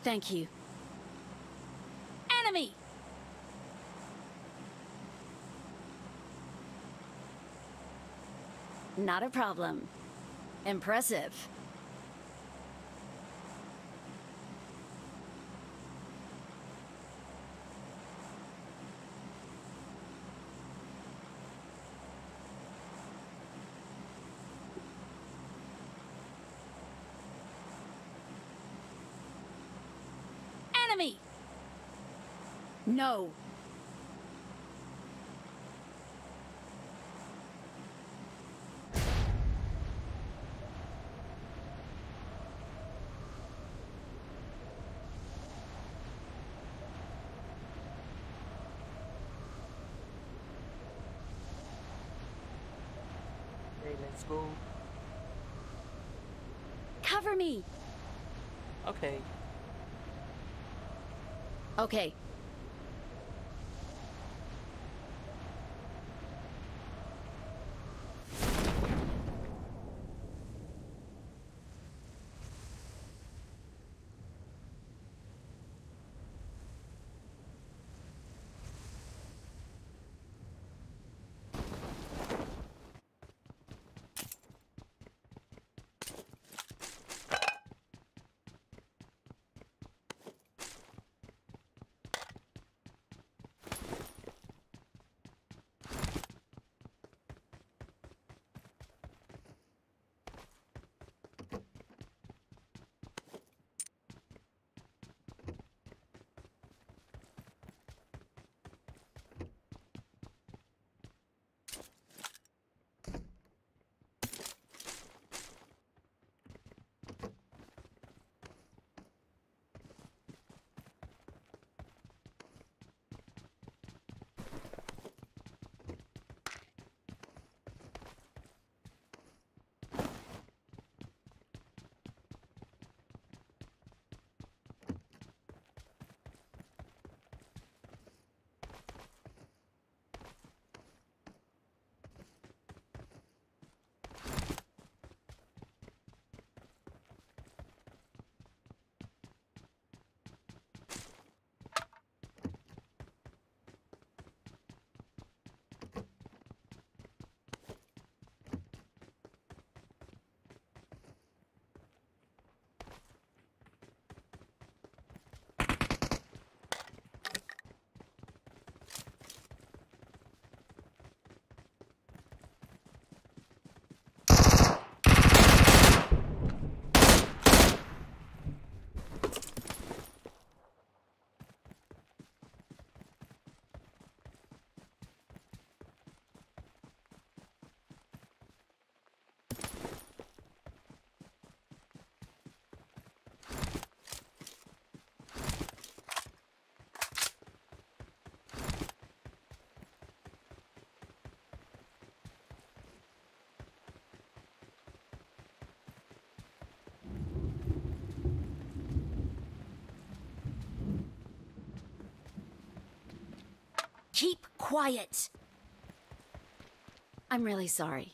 Thank you. Enemy! Not a problem. Impressive. Enemy! No. Okay, let's go. Cover me! Okay. Okay. Keep quiet! I'm really sorry.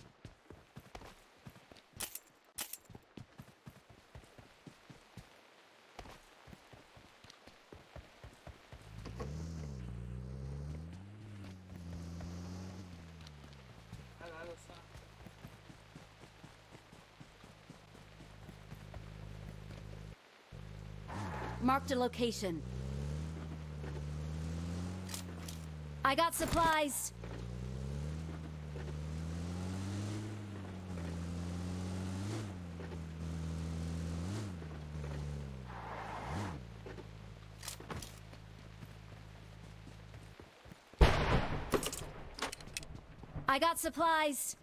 Marked a location. I got supplies. I got supplies.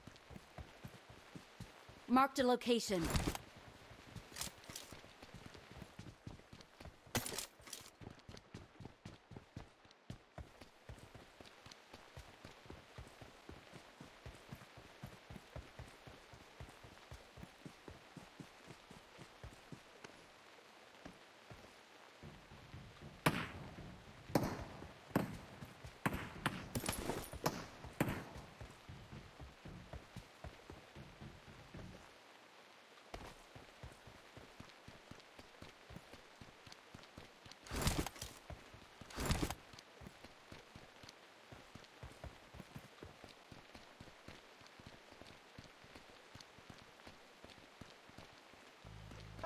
Marked a location.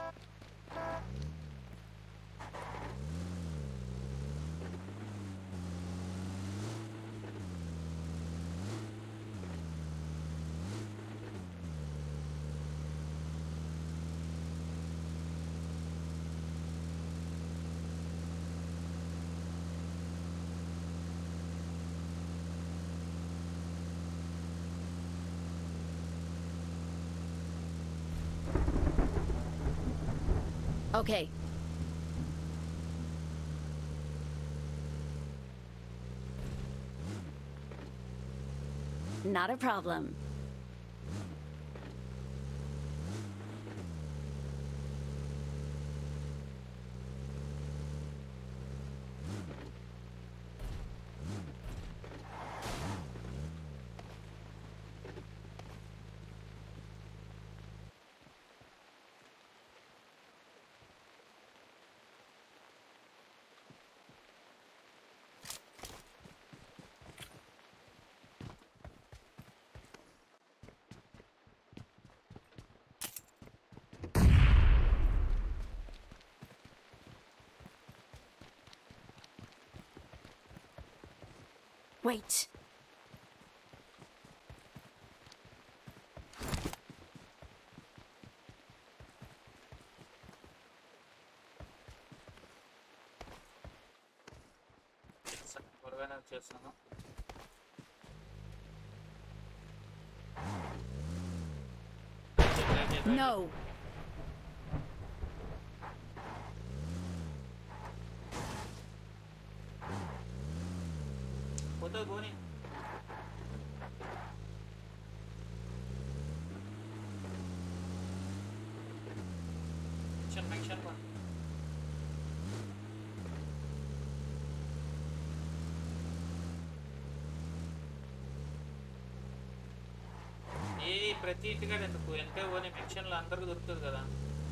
Okay. Not a problem. Wait. త్వరగానే చేస్తాను. No. పోతుంది పోనీ. Mention బా. ఏది ప్రతి ఇంటికాడ ఎందుకు వెనక పోనీ మెన్షన్లో అందరికి దొరుకుతుంది కదా.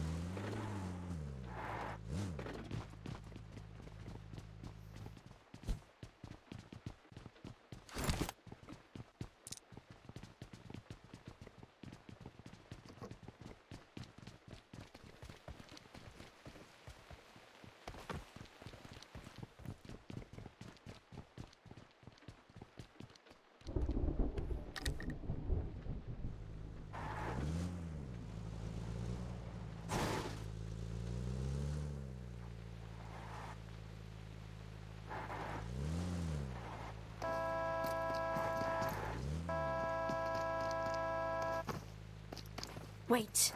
Wait.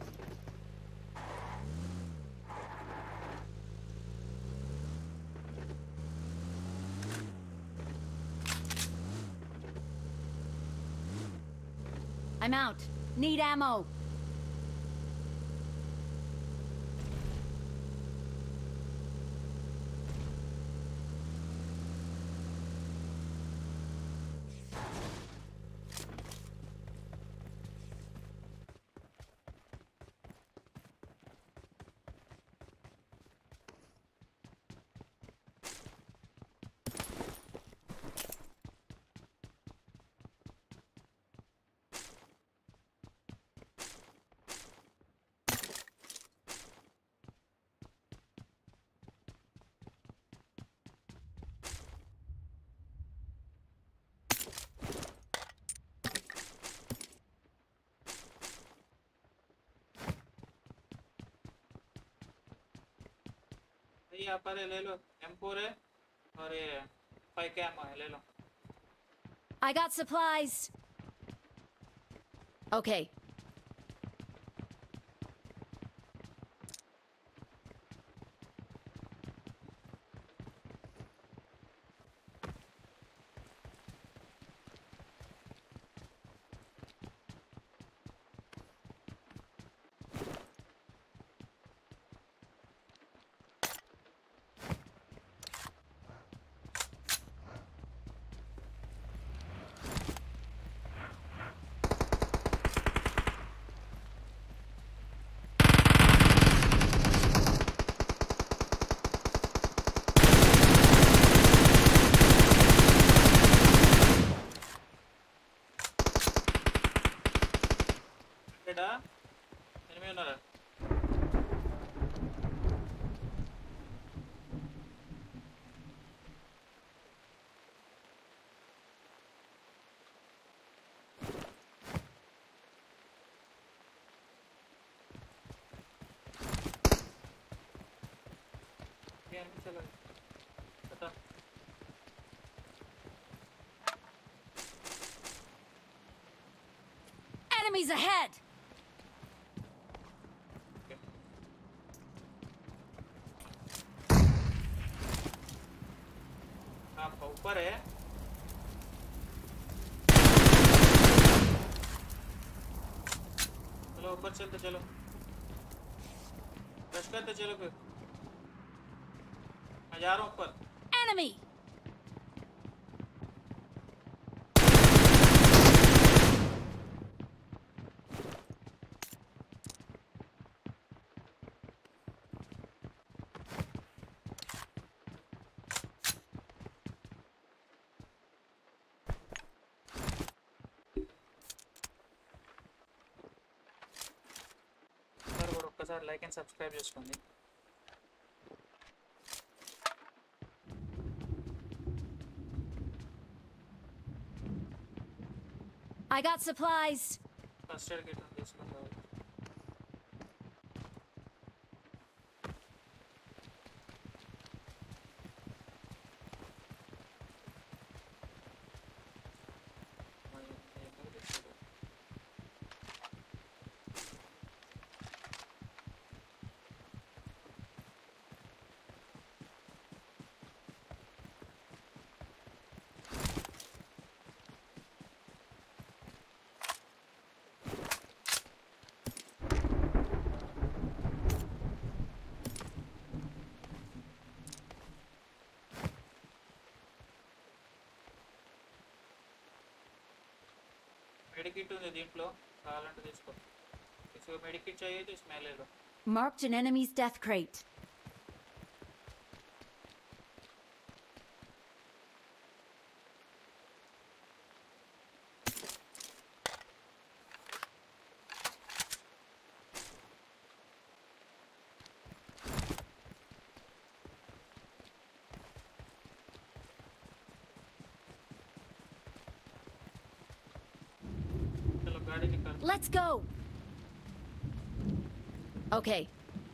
I'm out. Need ammo. यहाँ पर ले लो M4 है और ये 5 कैम है ले लो. I got supplies. Okay. Enemy उन्नारा गेम में चला पता Enemies ahead! आप ऊपर है चलो ऊपर चलते चलो रश करते चलो फिर मैं जा रहा हूँ ऊपर Enemy! సార్ కూడా ఒక్కసారి లైక్ అండ్ సబ్స్క్రైబ్ చేసుకోండి I got supplies! First aid kit తీసుకుంటారు मेडिकिट ఉంది దీంట్లో కావాలంటే తీసుకో इसको मेडिकिट चाहिए तो इसमें ले लो Marked an enemy's death crate. चलो गाड़ी निकाल Let's go! Okay.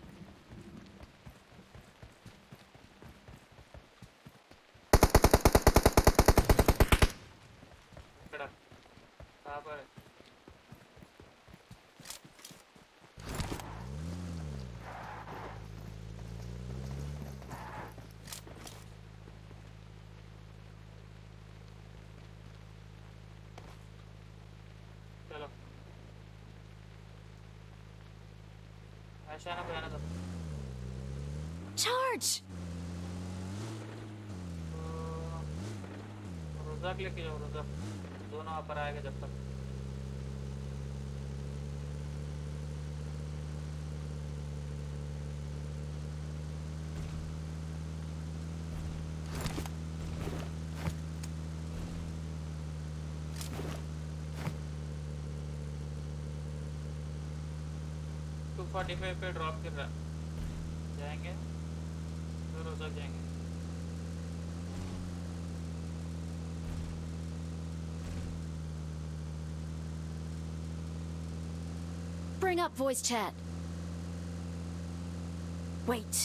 ఇక్కడ కాపర్ चलो आशाना बयाना दो Charge! रोजाक लेके जाओ रोजाक दोनों वहाँ पर आएगा जब तक टू 45 पे ड्रॉप कर रहा जाएंगे तो रोजाक जाएंगे Bring up voice chat. Wait.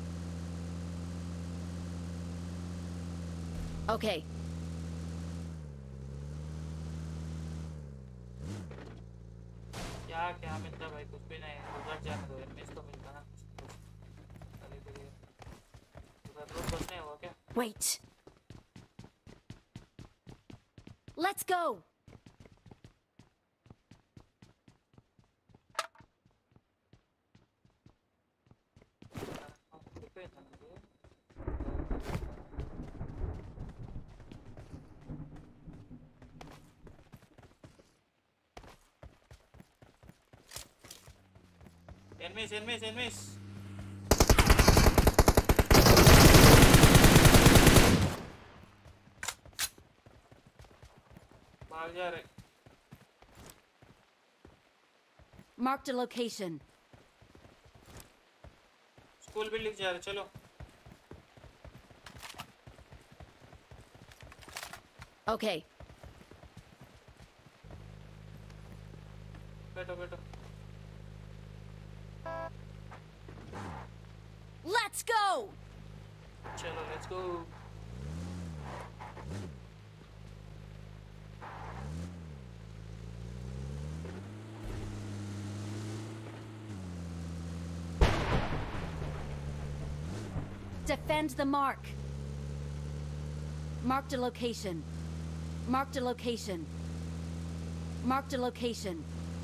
Okay. क्या क्या मिलता भाई कुछ भी नहीं रोजाक जाने दो एनिमीज तो मिलता ना अरे तो ये उधर लोग बस नहीं हुआ क्या Wait. Let's go! Enemies. भाग जा रहे Marked a location. School building जा रहे चलो Okay. बैठो Let's go! चलो let's go. Defend the mark. Marked a location. Marked a location. Marked a location.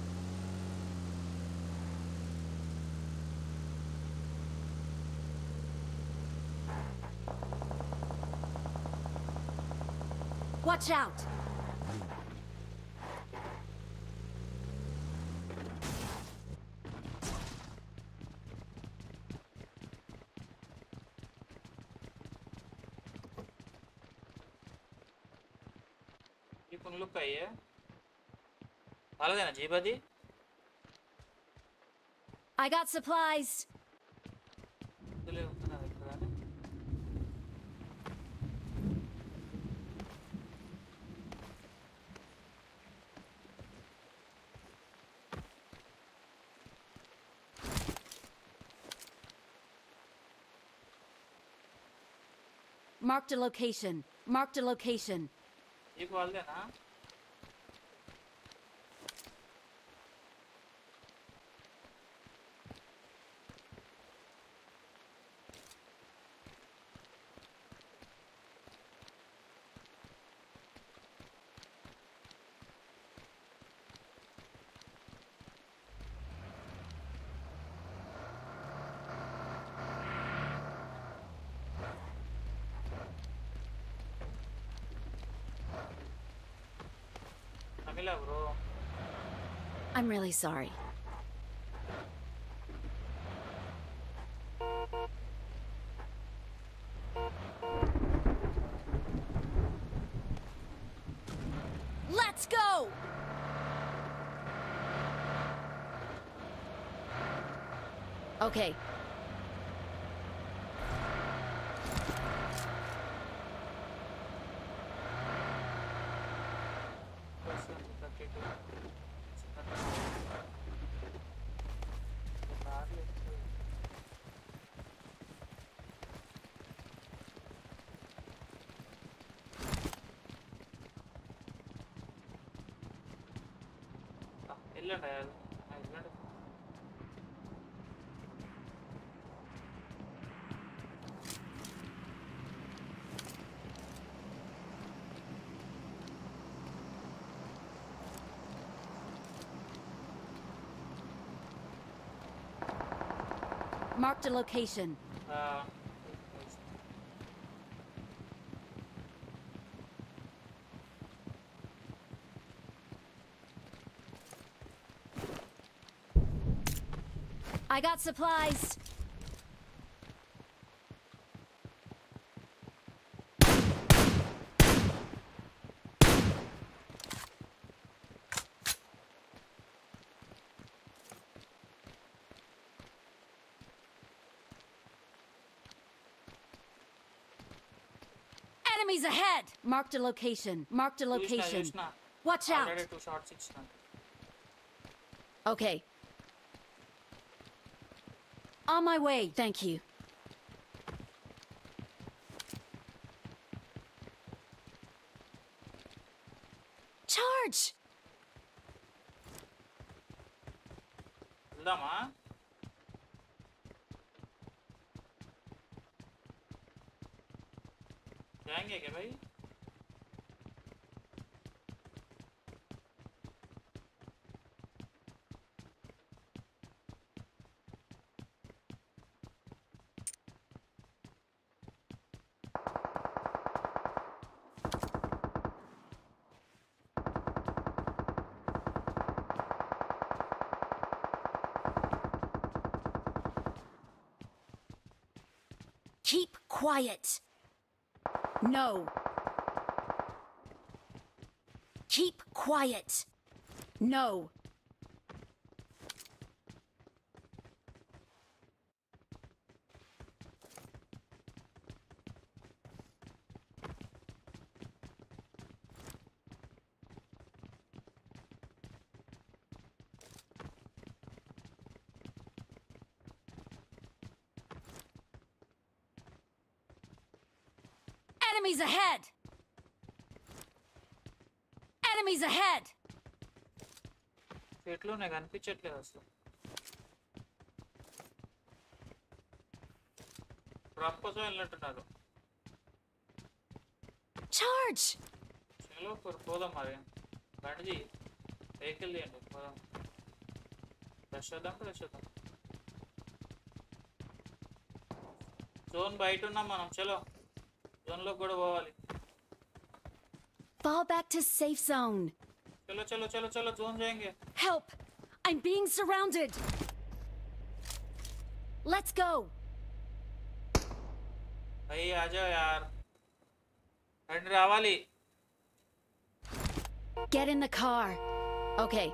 Watch out! ये कौन लोग का ही है? अलग है ना जीप आदि? I got supplies. तो ले उतना देखा है. Marked a location. Marked a location. ये कॉल दे ना. मिला bro. I'm really sorry. Let's go! Okay. இல்லடா இல்லடா. Marked a location. I got supplies. Enemies ahead! Marked a location. Marked a location. Watch out! Already 2 shots ఇచ్చిన. Okay. On my way, thank you. Charge! వెళ్దామా? जाएंगे क्या भाई? Keep quiet. No. Keep quiet. No. Enemies ahead! Enemies ahead! చెట్లునే కనిపించట్లేదు అసలు. Drop కోసం వెళ్ళినట్టున్నారు. Charge! చలో పోదాం మరి. బండి వెహికల్ తీయండి పోదాం. ఫ్రెష్ చేద్దాం. జోన్ బయట ఉన్నాం మనం. చలో జోన్లోకి కూడా పోవాలి. Fall back to safe zone. चलो जोन जाएंगे. Help! I'm being surrounded. Let's go. भाई आ जाओ यार. రండి రావాలి. Get in the car. Okay.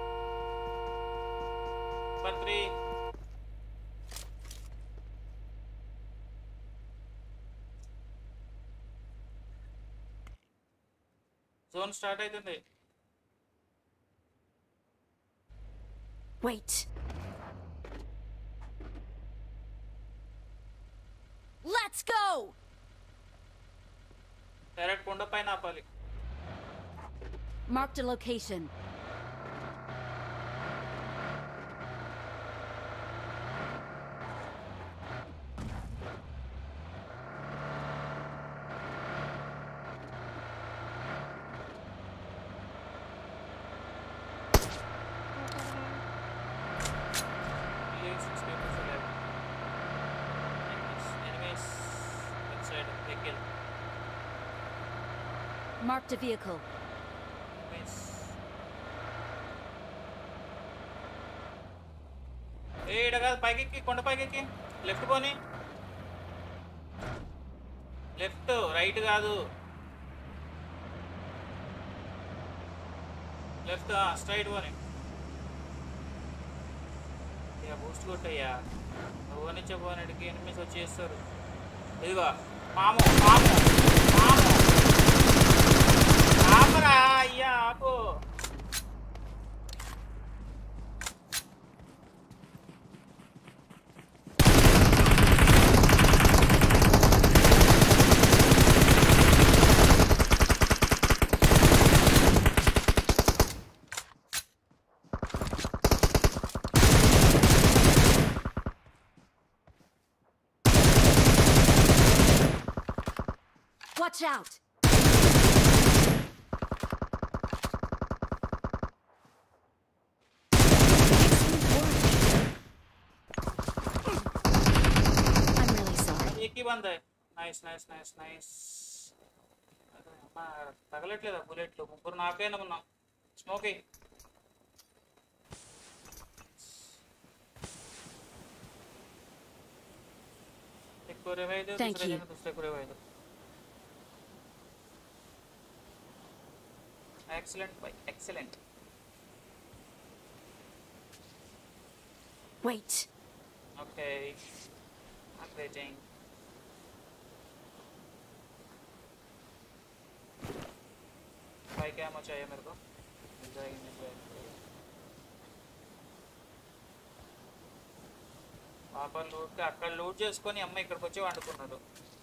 Patri. Zone start అవుతుంది. Wait. Let's go. డైరెక్ట్ కొండ పైన ఆపాలి. Marked a location. Marked a vehicle. పైకి కొండ పైకి లెఫ్ట్ పోని. లెఫ్ట్ రైట్ కాదు, లెఫ్ట్ స్ట్రైట్ పోని. ఇక బూస్ట్ కొట్టయ్యా. నువ్వు నుంచే పోనడికి ఎనిమిస్ వచ్చేస్తారు. ఇదిగో మాము మాము మాము ఆపరా అయ్యా ఆపు. Watch out! I'm really sorry. एक ही बंद है. नाइस. తగలట్లేదా బుల్లెట్లు? ముగ్గురు నాకైనా ఉన్నాం. స్మోకింగ్. ఎక్కువ రివైవ్ दूसरे को revive. Excellent boy, excellent. Wait. Okay. I'm waiting. भाई क्या मचा चाहिए मेरे को? मिल जाएगी. పాప లూట్ అక్కడ లూట్ చేసుకొని అమ్మ ఇక్కడికి వచ్చి వండుకున్నాడు.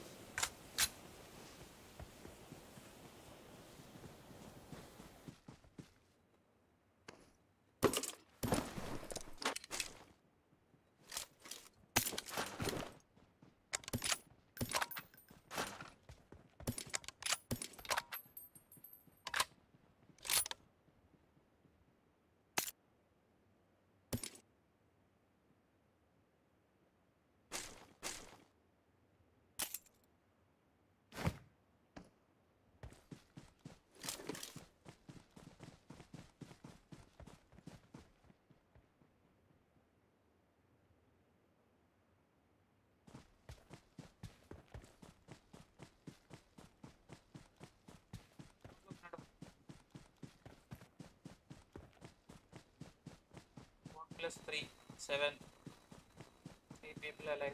Plus 3, 7. 8 people alive.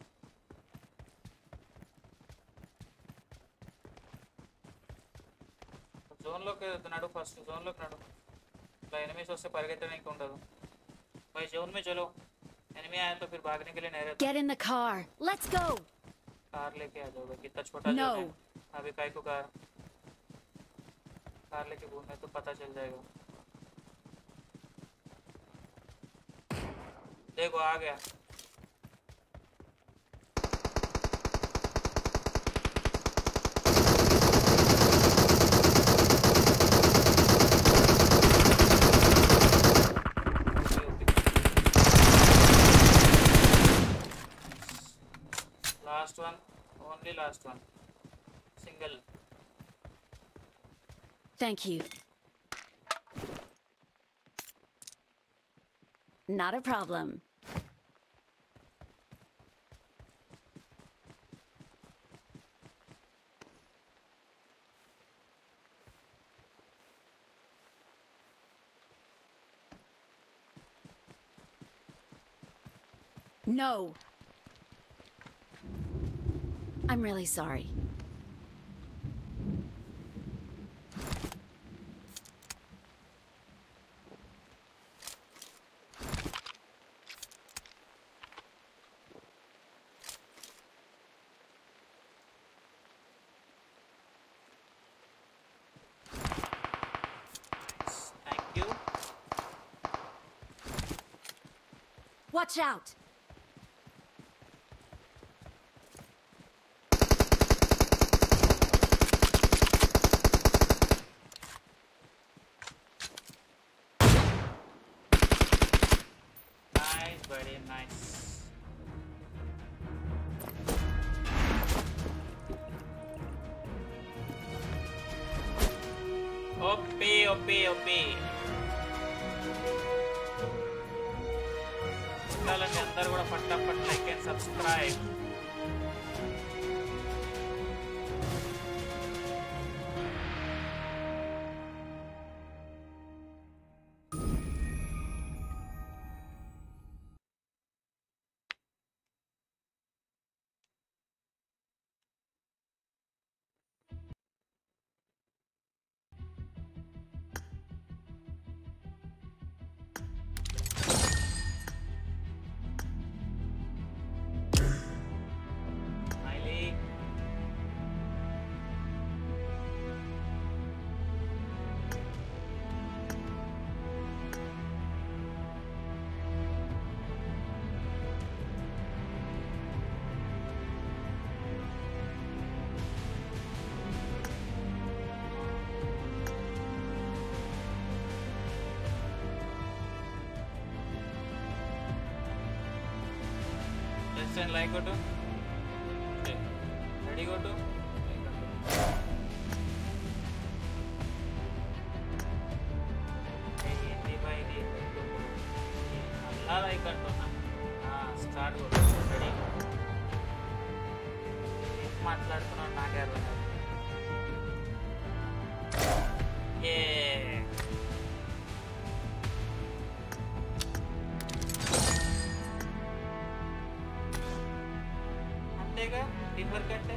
जोन लोग नडु फर्स्ट जोन लोग नडु. इला एनिमीज वस्ते परिगెత్తడానికి ఉండదు. भाई जोन में चलो. एनिमी आया तो फिर भागने के लिए नहीं रहता. Get in the car. Let's go. Car लेके आ जाओ. कितना छोटा जोन है. अभी काय को कार कार लेके घूमने तो पता चल जाएगा। देखो आ गया। Last one, only last one. Single. Thank you. Not a problem. No. I'm really sorry. Thank you. Watch out! Nice, very nice. OP, OP, OP. చూడాలండి అందరు కూడా పట్టాపట్ like and subscribe. Smiley. Let's send like go to. Okay. Ready go to. ఏంటి బా ఇది అలా like అంటున్నా. Start కొట్టు. రెడీ ఏం మాట్లాడుతున్నావు నాకే అర్థం కాదు. ఏ అంతేగా టీం వర్క్ అంటే.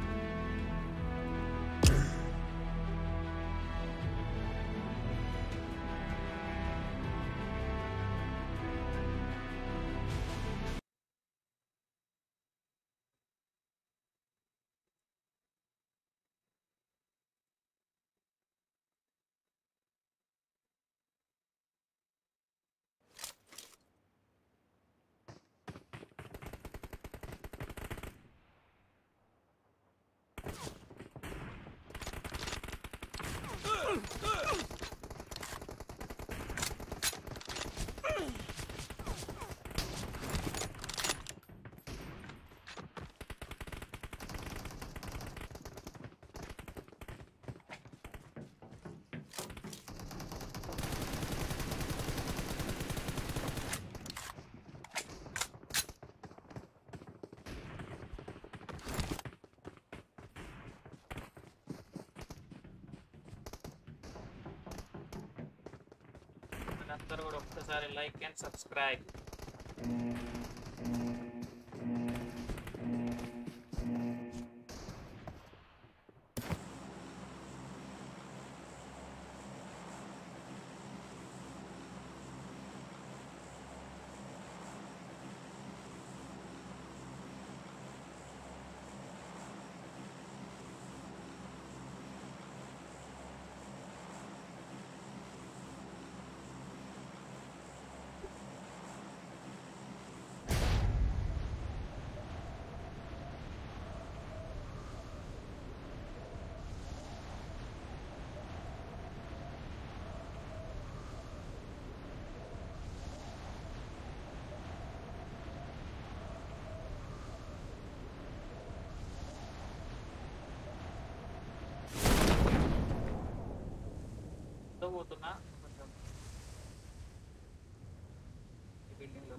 అందరూ కూడా ఒక్కసారి like and subscribe.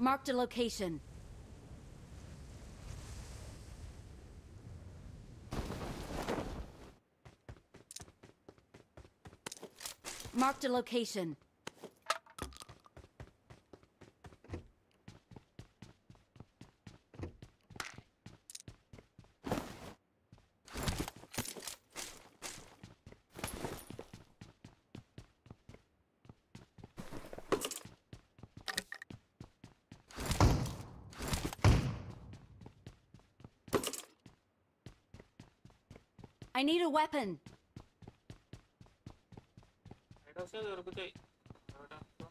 Marked a location. Marked a location. I need a weapon. ఐడోసే దొరుకుతాయి దొరకడంతో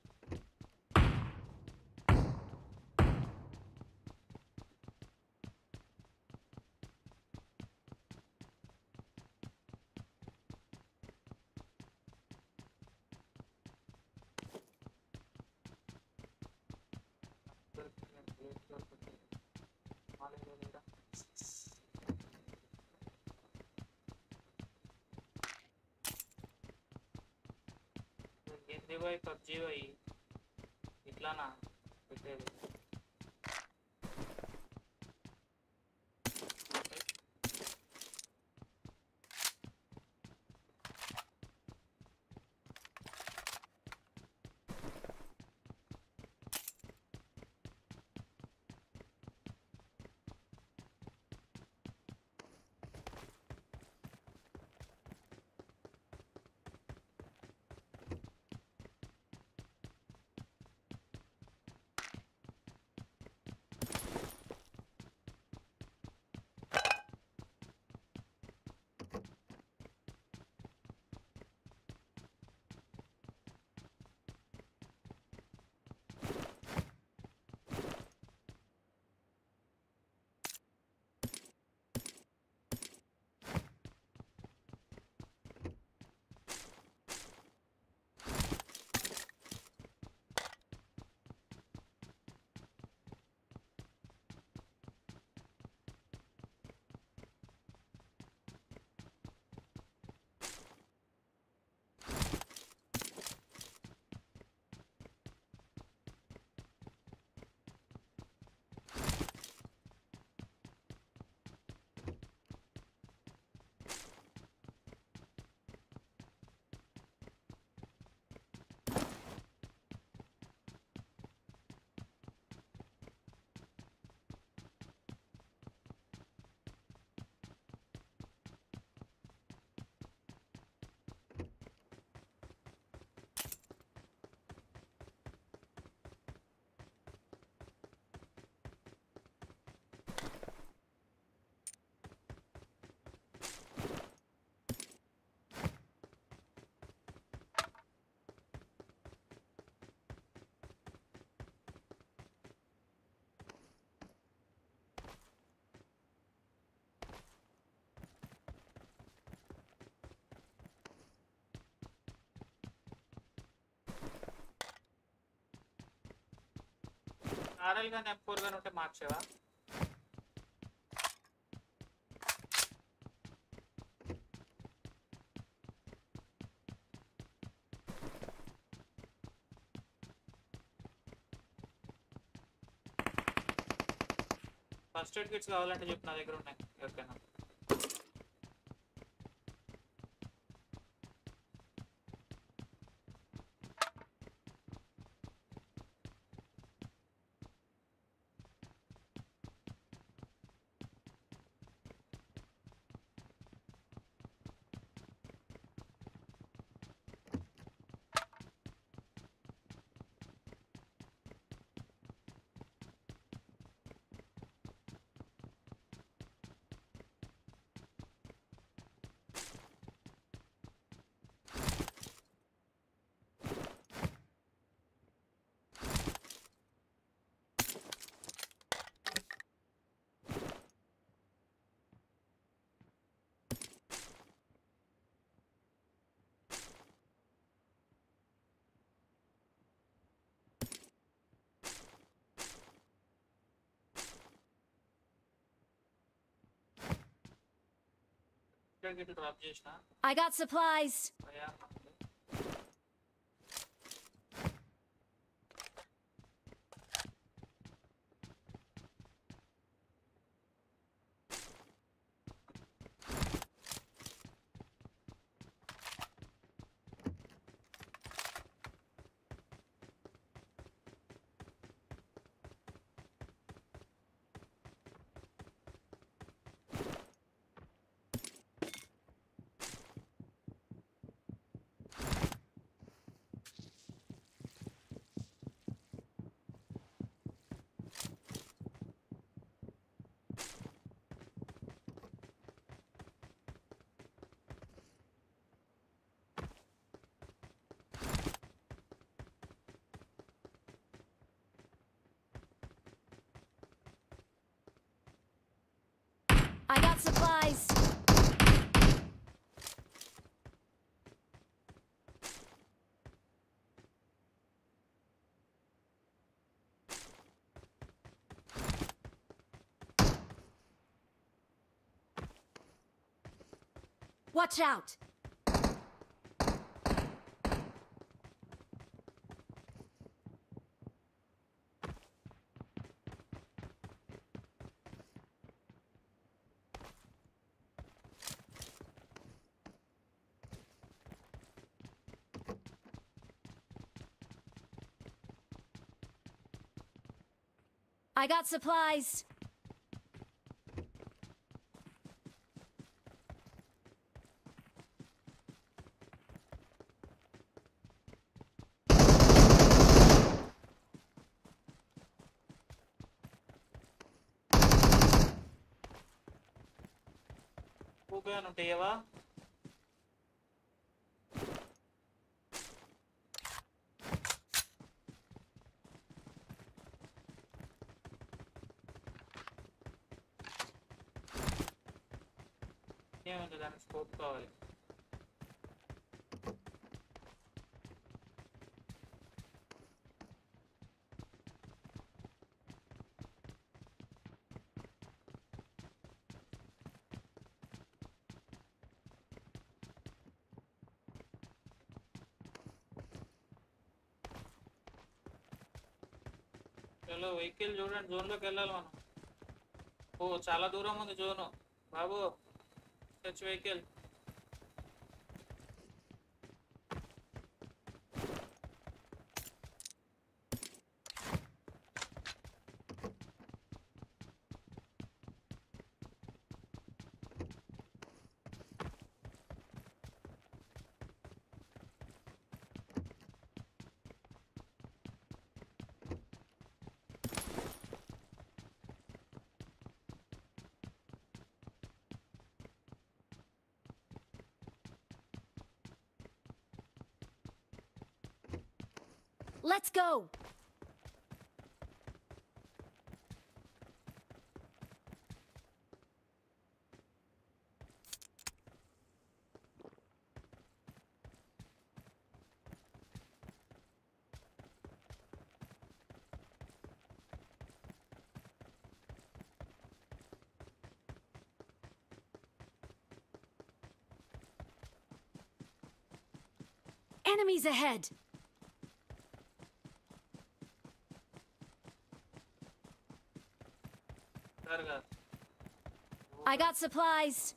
దొరుకుతాయి మాలేదో లేదా ఏంది భాయ్ పబ్జీ భాయ్ ఇట్లానా పెట్టేది ఆర్ఎల్ గాని M4 గాని ఉంటే మార్చేవా ఫస్ట్ ఎయిడ్ కిట్స్ కావాలంటే చెప్పు నా దగ్గర ఉన్నాయి ఎవరికైనా డ్రాప్ చేసిన I got supplies. అయ్యా got supplies. Watch out! I got supplies. Kugan ఉంటాయవా ఏమంటే దానికి స్కోప్ కావాలి చలో వెహికల్ చూడండి జోన్లోకి వెళ్ళాలి మనం ఓ చాలా దూరం ఉంది జోను బాబు such vehicle Let's go! Enemies ahead! I got supplies.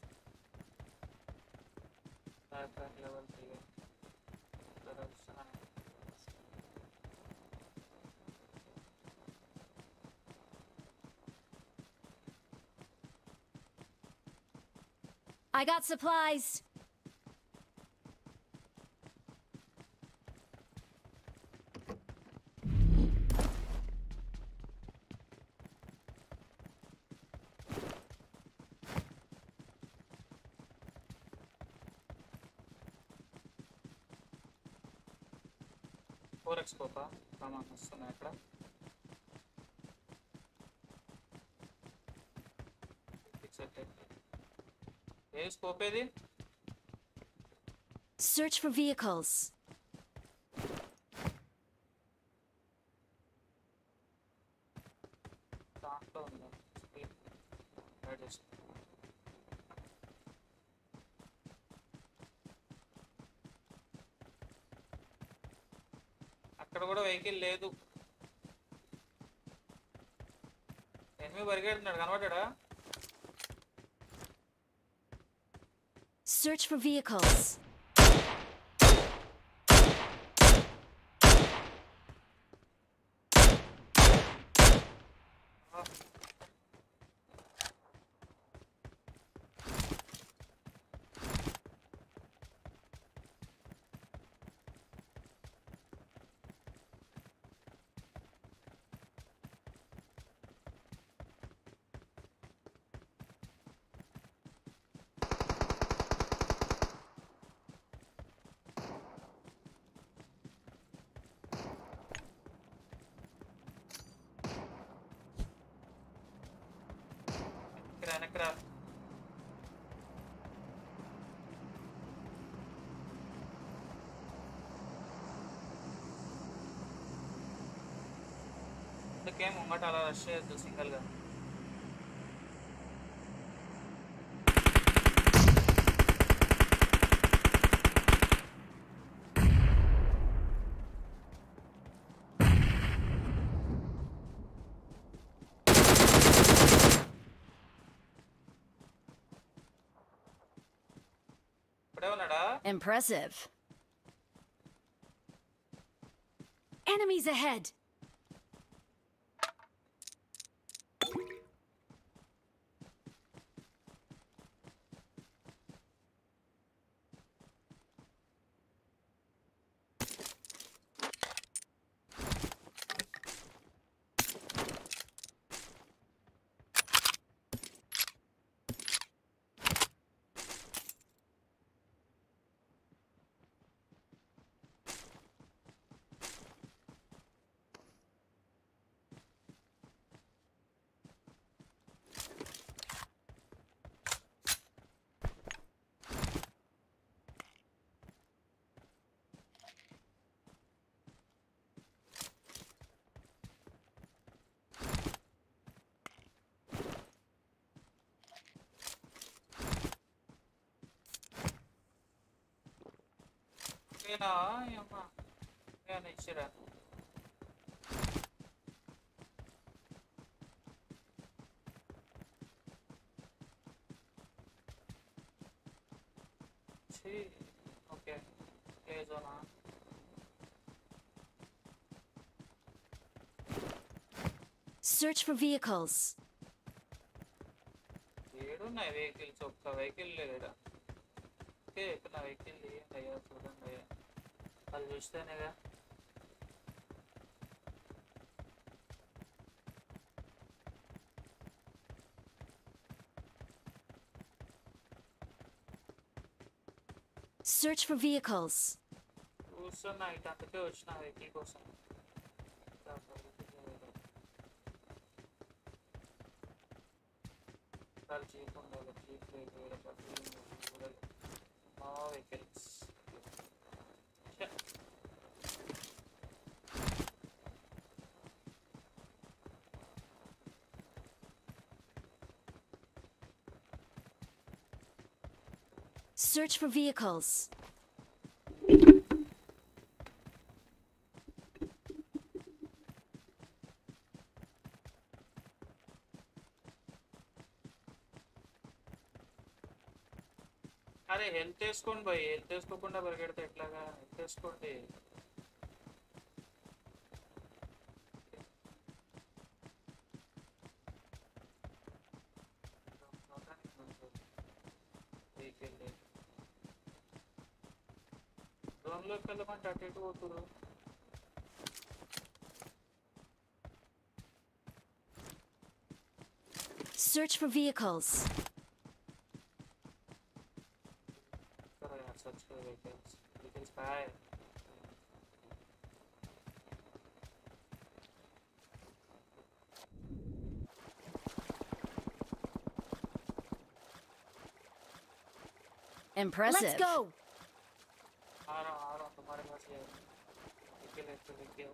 I got supplies. Four x కోపా సామాన్ వస్తున్నాయి అక్కడ ఏ స్కోప్ ఏది Search for vehicles. దాంట్లో ఉందా అక్కడ కూడా వెహికల్ లేదు ఎనిమి పరిగెడుతున్నాడు కనబడ్డా Search for vehicles. వెనకరా ఊరికే ముంగట అలా రష్ చేయొద్దు సింగిల్గా. ఇప్పుడే ఉన్నాడా? Impressive. Enemies ahead. ఓకేనా అమ్మా ఏమన్నా ఇచ్చిరా? ఓకే ప్లే జోనా? Search for vehicles. ఏడున్నాయి వెహికల్స్? ఒక్క వెహికల్ లేదా? ఓకే ఇక్కడ నా వెహికల్ అయ్యా చూడండి అయ్యా, వాళ్ళు చూస్తేనేగా. Search for vehicles. చూస్తున్నా ఇటు, అందుకే వచ్చిన వెహికల్ కోసం. జీప్ ఉండాలి, జీప్ మా వెహికల్స్. Search for vehicles. అరే హెల్త్ వేసుకోండి భయ్, హెల్త్ వేసుకోకుండా పరిగెడితే ఎట్లాగా? హెల్త్ వేసుకోండి. జోన్లోకి వెళ్ళమంటే అటు ఇటు పోతురు. Search for vehicles. Search for vehicles. Vehicles by. Impressive. Let's go. आ रहा हूँ तुम्हारे पास ये vehicle.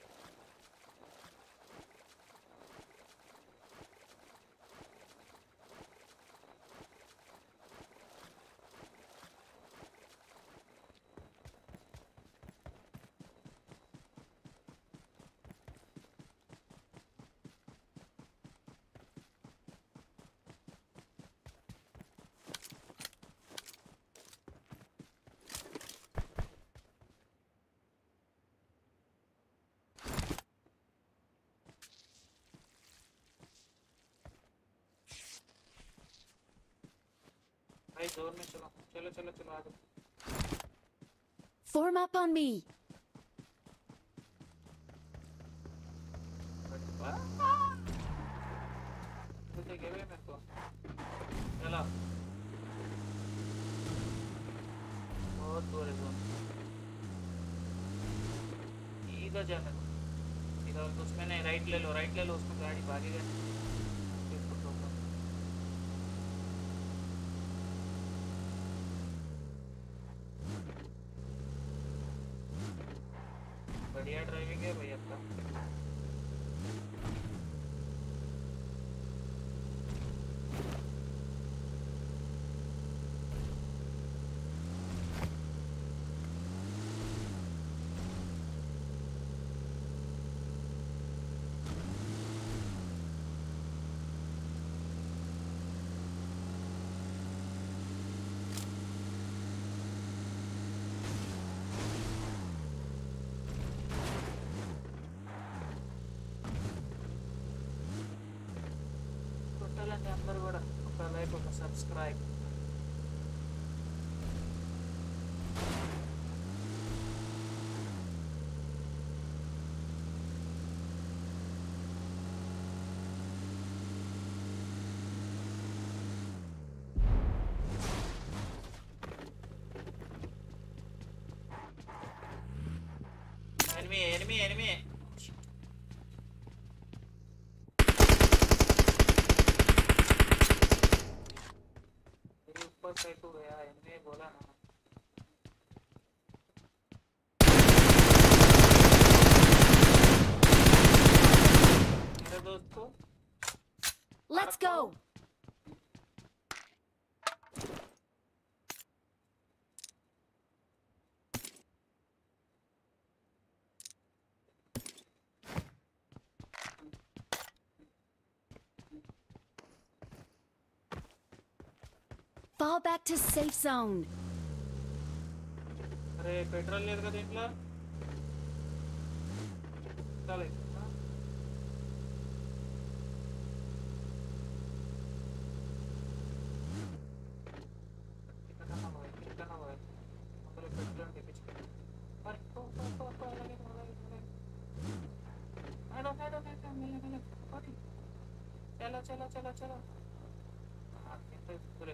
जोर में चलो चलो चलो चलो आगे. Form up on me. तो गिवे मेरे को चला बहुत दूर है जोन. इधर जाने दो, इधर तो उसमें नहीं. राइट ले लो उसमें गाड़ी भागेगा. बढ़िया ड्राइविंग है भाई आपका. చేయండి అందరూ కూడా, ఒక లైక్ ఒక సబ్స్క్రైబ్. ఎనిమి ऊपर साइड को गया एनिमी बोला ना. मेरे दोस्त को Let's go. Fall back to safe zone. अरे पेट्रोल లేదు కదా ఇంట్లో. चल चलो चलो चलो पूरे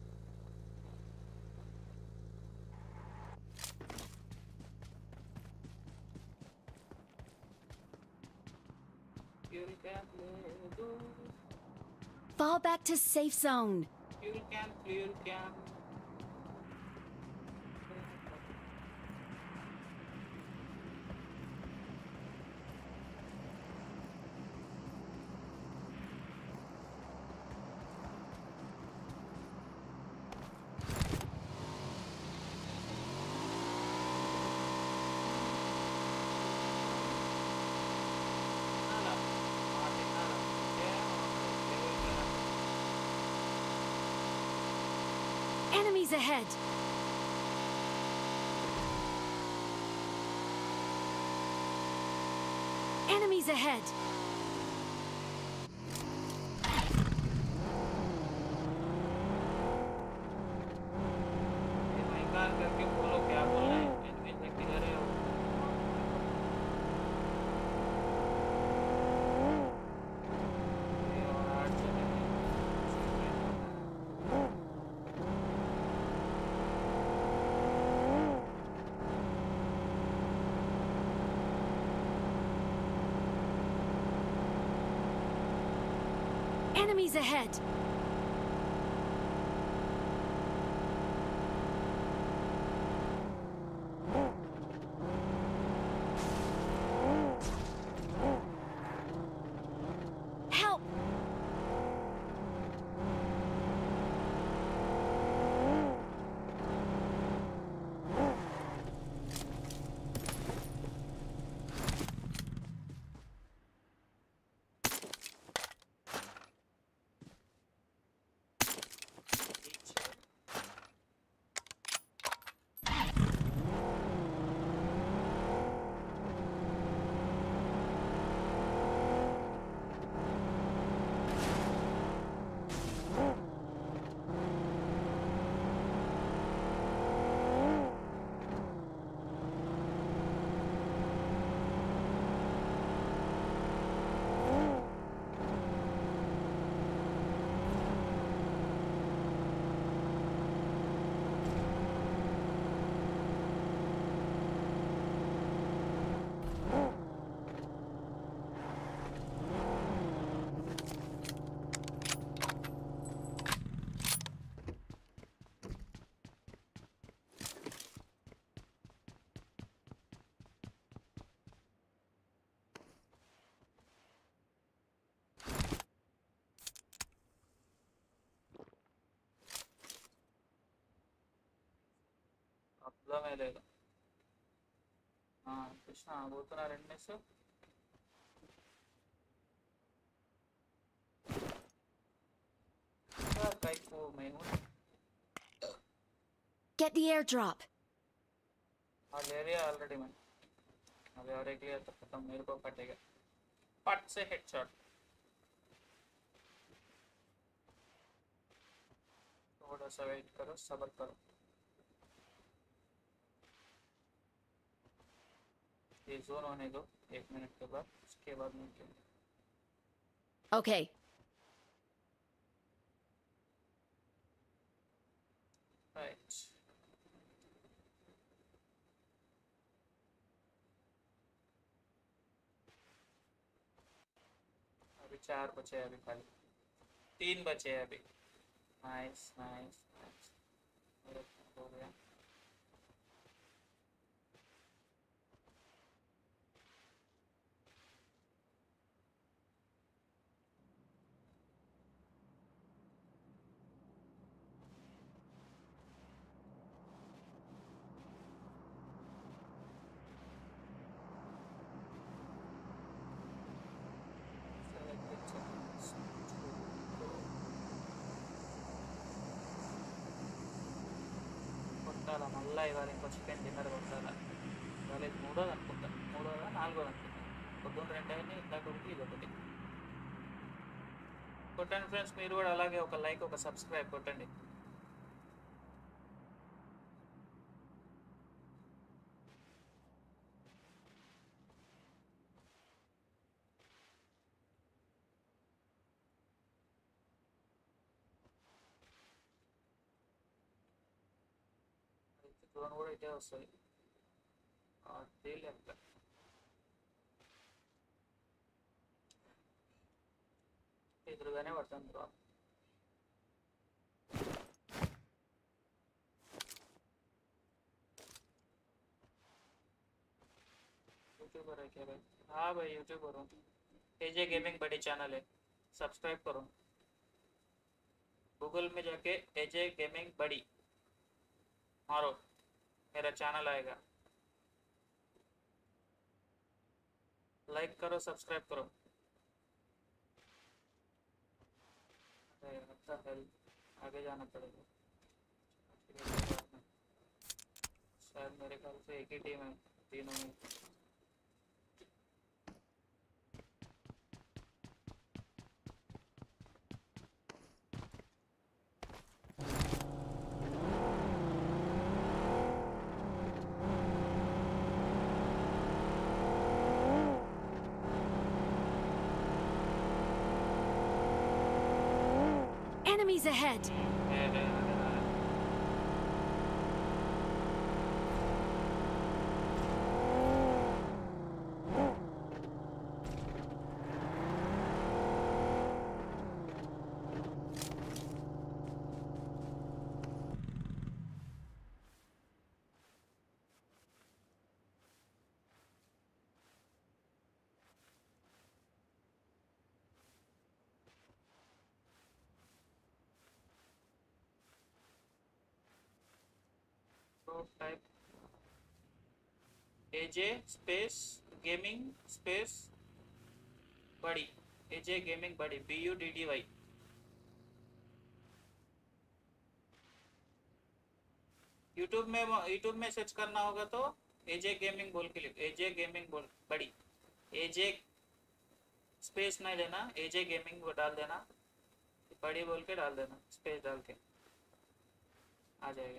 Fall back to safe zone. Fuel can. Enemies ahead. Enemies ahead. करके बोलो क्या बोलना है. एनिमी से किधर है वो. ये और 8 जने Enemies ahead. Help! అర్థమే లేదు. కృష్ణ పోతున్నారు ఎన్నిస్. కైకు మేము Get the airdrop. और एरिया ऑलरेडी मैं अभी और एक लिया तो खत्म. मेरे को फटेगा. पट से हेडशॉट. थोड़ा सा वेट करो, सब्र करो। ये जोन होने दो 1 मिनट के बाद, उसके बाद मुमकिन। Okay. राइट, अभी 4 बचे हैं, अभी खाली 3 बचे हैं अभी। नाइस नाइस नाइस, हो गया। కొట్టాల మళ్ళీ ఇవాళ ఇంకో చికెన్ డిన్నర్ కొట్టాల. ఇవాళ ఇది మూడోది అనుకుంటా, మూడోదా నాలుగోది అనుకుంటా. పొద్దున్న 2 అయినాయి, ఇందాక ఒకటి ఇది ఒకటి. కొట్టండి ఫ్రెండ్స్, మీరు కూడా అలాగే ఒక లైక్ ఒక సబ్స్క్రైబ్ కొట్టండి. డ్రోన్ కూడా ఇటే వస్తుంది, అదే లెక్క. ఎదురుగానే పడుతుంది డ్రోన్. यूट्यूबर है क्या भाई? हाँ भाई यूट्यूबर हूँ, एजे गेमिंग बड़ी चैनल है, सब्सक्राइब करो। गूगल में जाके एजे गेमिंग बड़ी मारो, मेरा चैनल आएगा। लाइक करो, सब्सक्राइब करो। अरे what the hell, आगे जाना पड़ेगा। शायद मेरे ख्याल से एक ही टीम है तीनों में। Enemies ahead. Type AJ space gaming space buddy, AJ gaming buddy, BUDDY। YouTube में सर्च करना होगा तो एजे गेमिंग बोल के लिखो, एजे गेमिंग बोल बड़ी, एजे स्पेस नहीं लेना, एजे गेमिंग वो डाल देना, बड़ी बोल के डाल देना, स्पेस डाल के आ जाएगा।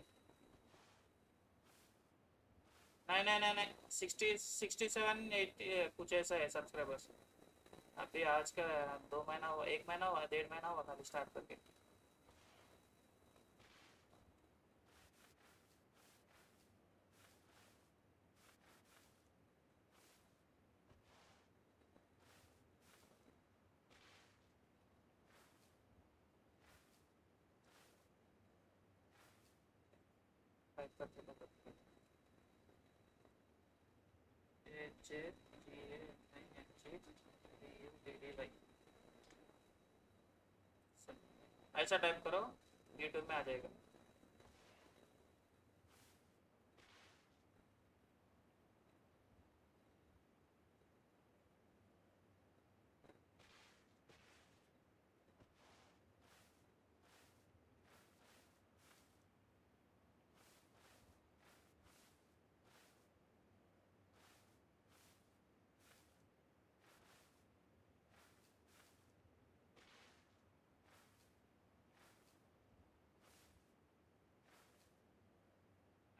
नहीं 67 80 कुछ ऐसा है सब्सक्राइबर्स। अभी आज का 2 महीना हुआ, 1 महीना हुआ, 1.5 महीना हुआ था स्टार्ट करके। टाइप करके बताते हैं। HGANGBUDDY ऐसा टाइप करो, यूट्यूब में आ जाएगा।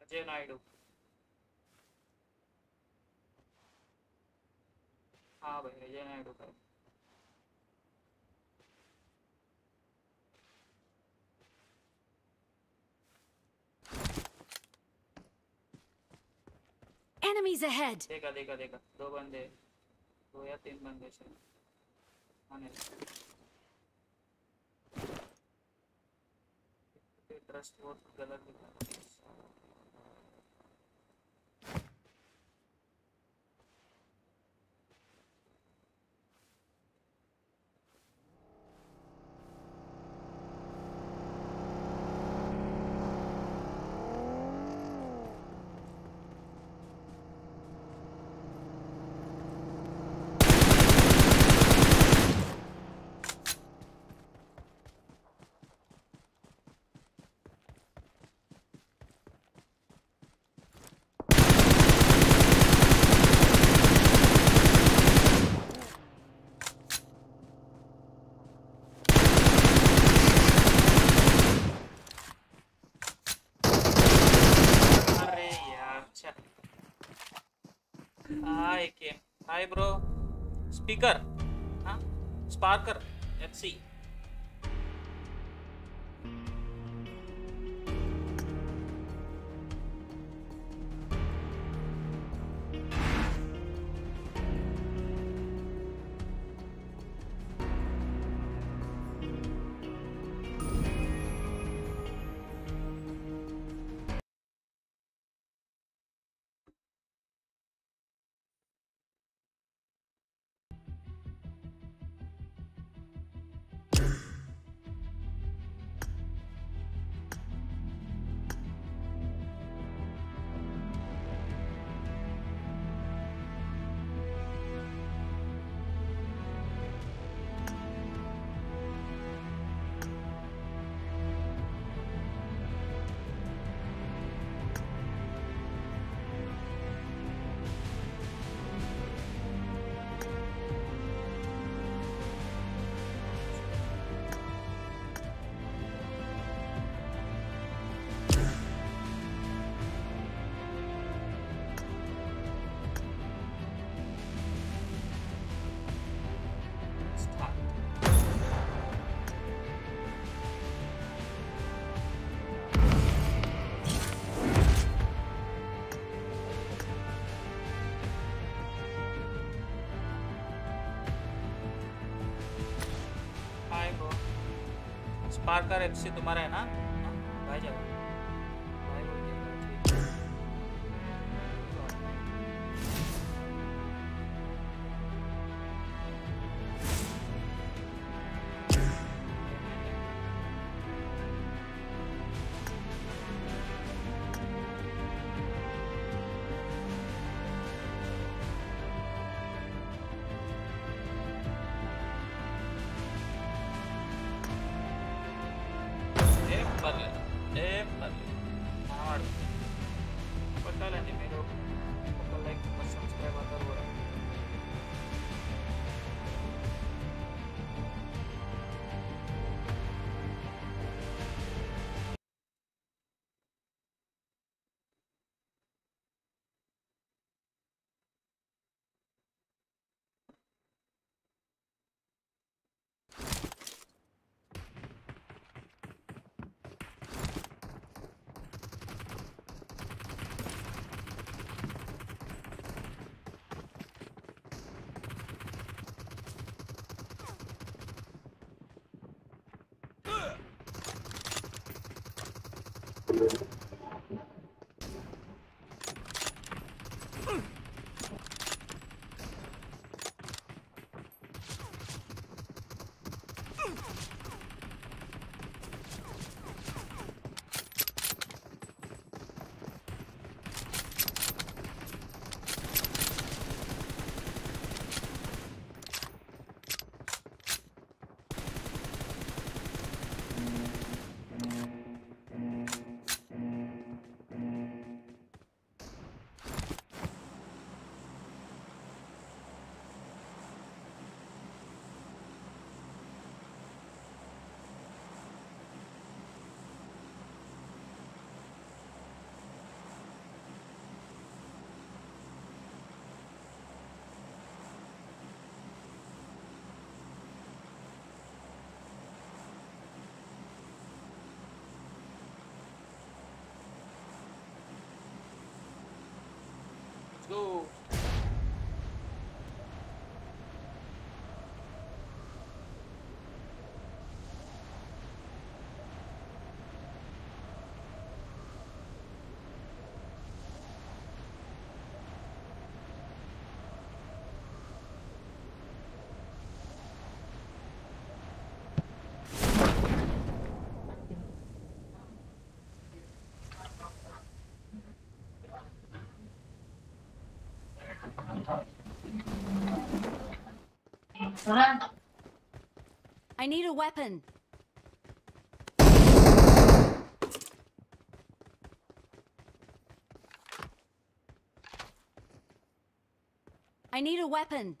अजय नायडू। हाँ भाई अजय नायडू का। Enemies ahead! देखा देखा देखा, 2 बंदे, 2 या 3 बंदे से आने ट्रस्ट बहुत गलत दिखा। हाय ब्रो स्पीकर, हाँ स्पार्कर FC। स्पार्कर FC तुम्हारा है ना भाई? जाओ भाई बोल के ठीक है। కొట్టాలండి మీరు ఒక లైక్ సబ్స్క్రైబ్ అందరూ కూడా. गो। I need a weapon. I need a weapon.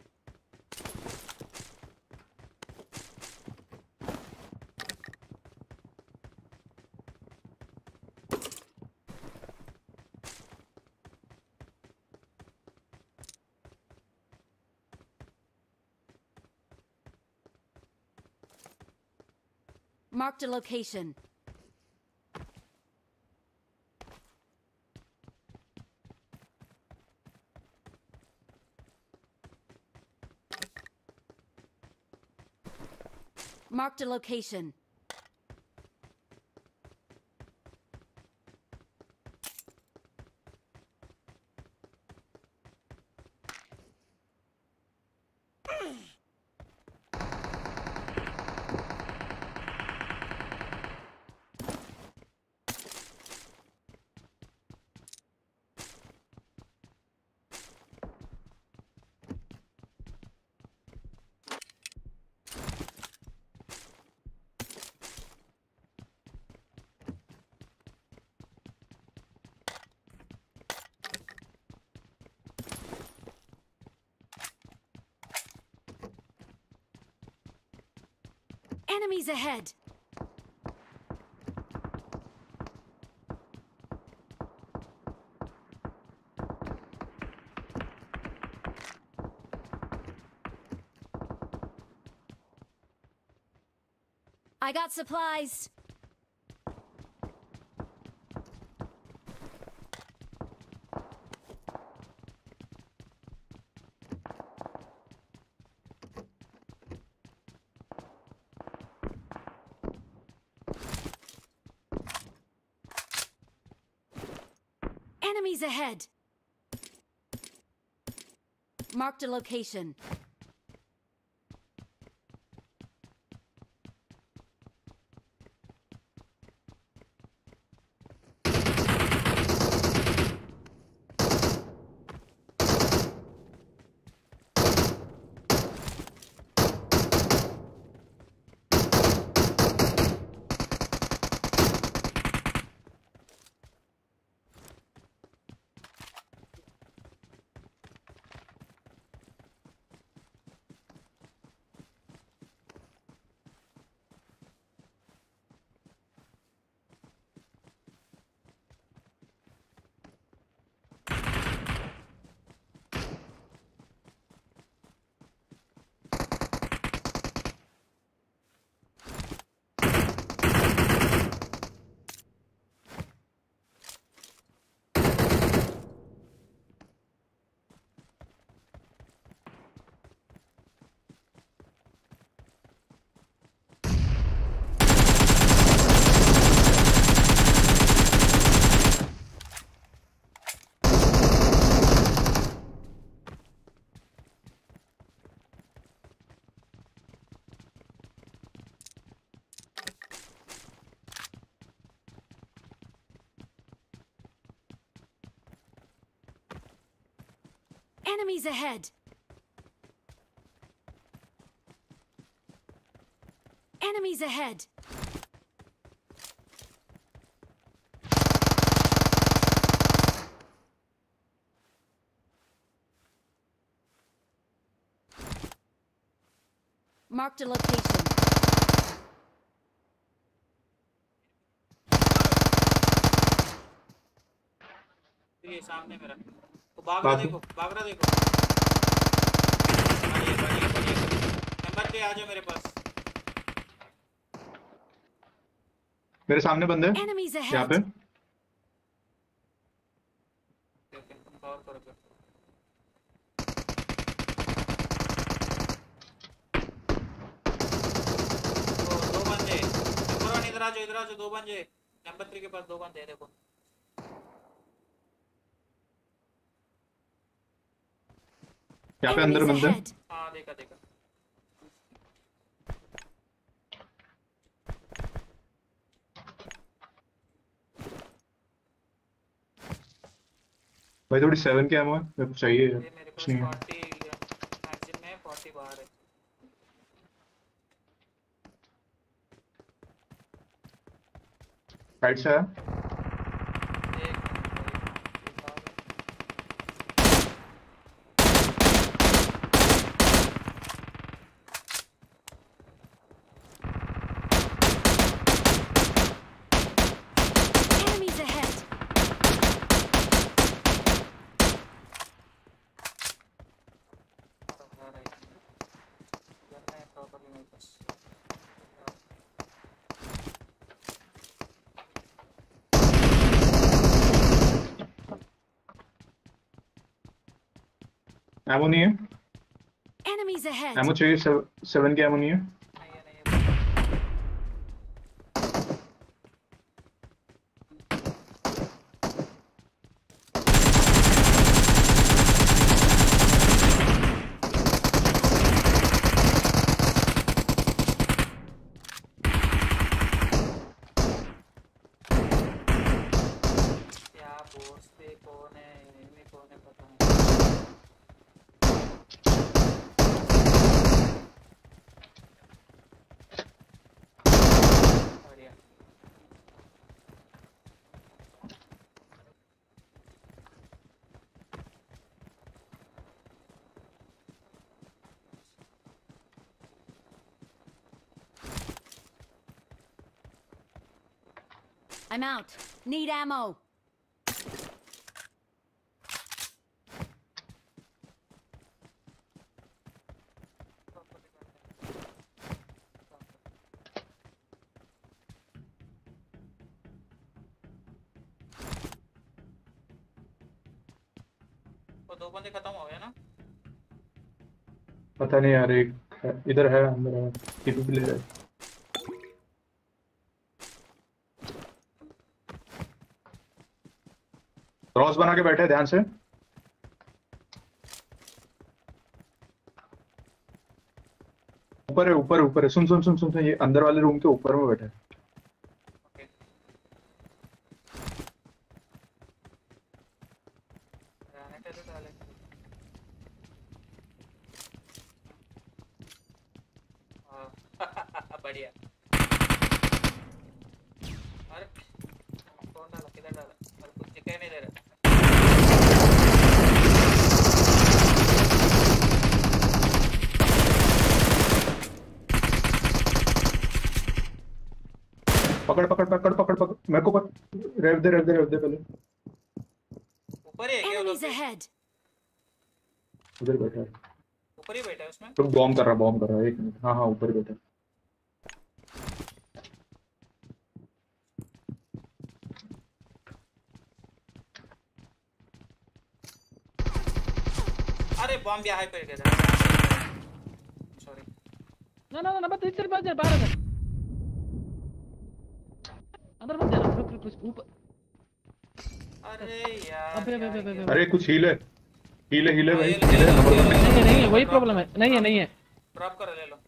Marked a location. Marked a location. Enemies ahead! I got supplies! Enemies ahead! Marked a location. Enemies ahead! Enemies ahead! Marked a location. ये सामने मेरा वो भाग रहा बाकी देखो, भाग रहा देखो। बढ़िया बढ़िया बढ़िया। नंबर पे आ जाओ मेरे पास। मेरे सामने बंदे हैं, Enemies यहाँ ahead! पे। ओके तुम कवर करो फिर। इधर आ जाओ, 2 बंदे नंबर 3 के पास 2 बंदे हैं, देखो। यहाँ पे अंदर Enemies बंदे। ahead. हाँ देखा देखा। भाई थोड़ी 7 की एमो है, मेरे को चाहिए यार, ये मेरे कुछ पास नहीं है। 40 मैगजीन में 40 बाहर है। साइड से है। एक Enemies ahead. प्रॉपर्ली मेरे पास। एमो नहीं है। Enemies ahead. एमो चाहिए, 7 की एमो नहीं है। नहीं है, नहीं है। क्या बोर्ड्स पे कौन है, एनिमी कौन है पता नहीं। बढ़िया। I'm out. Need ammo. वो 2 बंदे खत्म हो गए ना। पता नहीं यार, एक इधर है, अंदर है, टीपी पे ले रहा है। क्रॉस बना के बैठे हैं, ध्यान से। ऊपर है, ऊपर ऊपर है, सुन सुन सुन सुन सुन, ये अंदर वाले रूम के ऊपर में बैठे हैं। ओके। ग्रेनेड तो डाले। हाँ बढ़िया। अरे कौन डाला, किधर डाला, और कुछ दिखाई नहीं दे रहा। पकड़ पकड़ पकड़ पकड़ पकड़, मेरे को रेव दे पहले। ऊपर ही है क्या वो लोग? Enemies ahead. उधर बैठा है, ऊपर ही बैठा है उसमें। तो बॉम्ब कर रहा है, 1 मिनट। हाँ हाँ, ऊपर बैठा है। अरे बॉम्ब भी हाई पे गया था। सॉरी। ना नंबर 3 से बाहर बाहर आ जा। अंदर मत जाना, रुक ऊपर। अरे यार अबे क्या अबे किया? अरे कुछ हील है भाई, हील, हील है, नंबर 1 पे। नहीं है, वही प्रॉब्लम है। नहीं है। ड्रॉप करो, ले लो।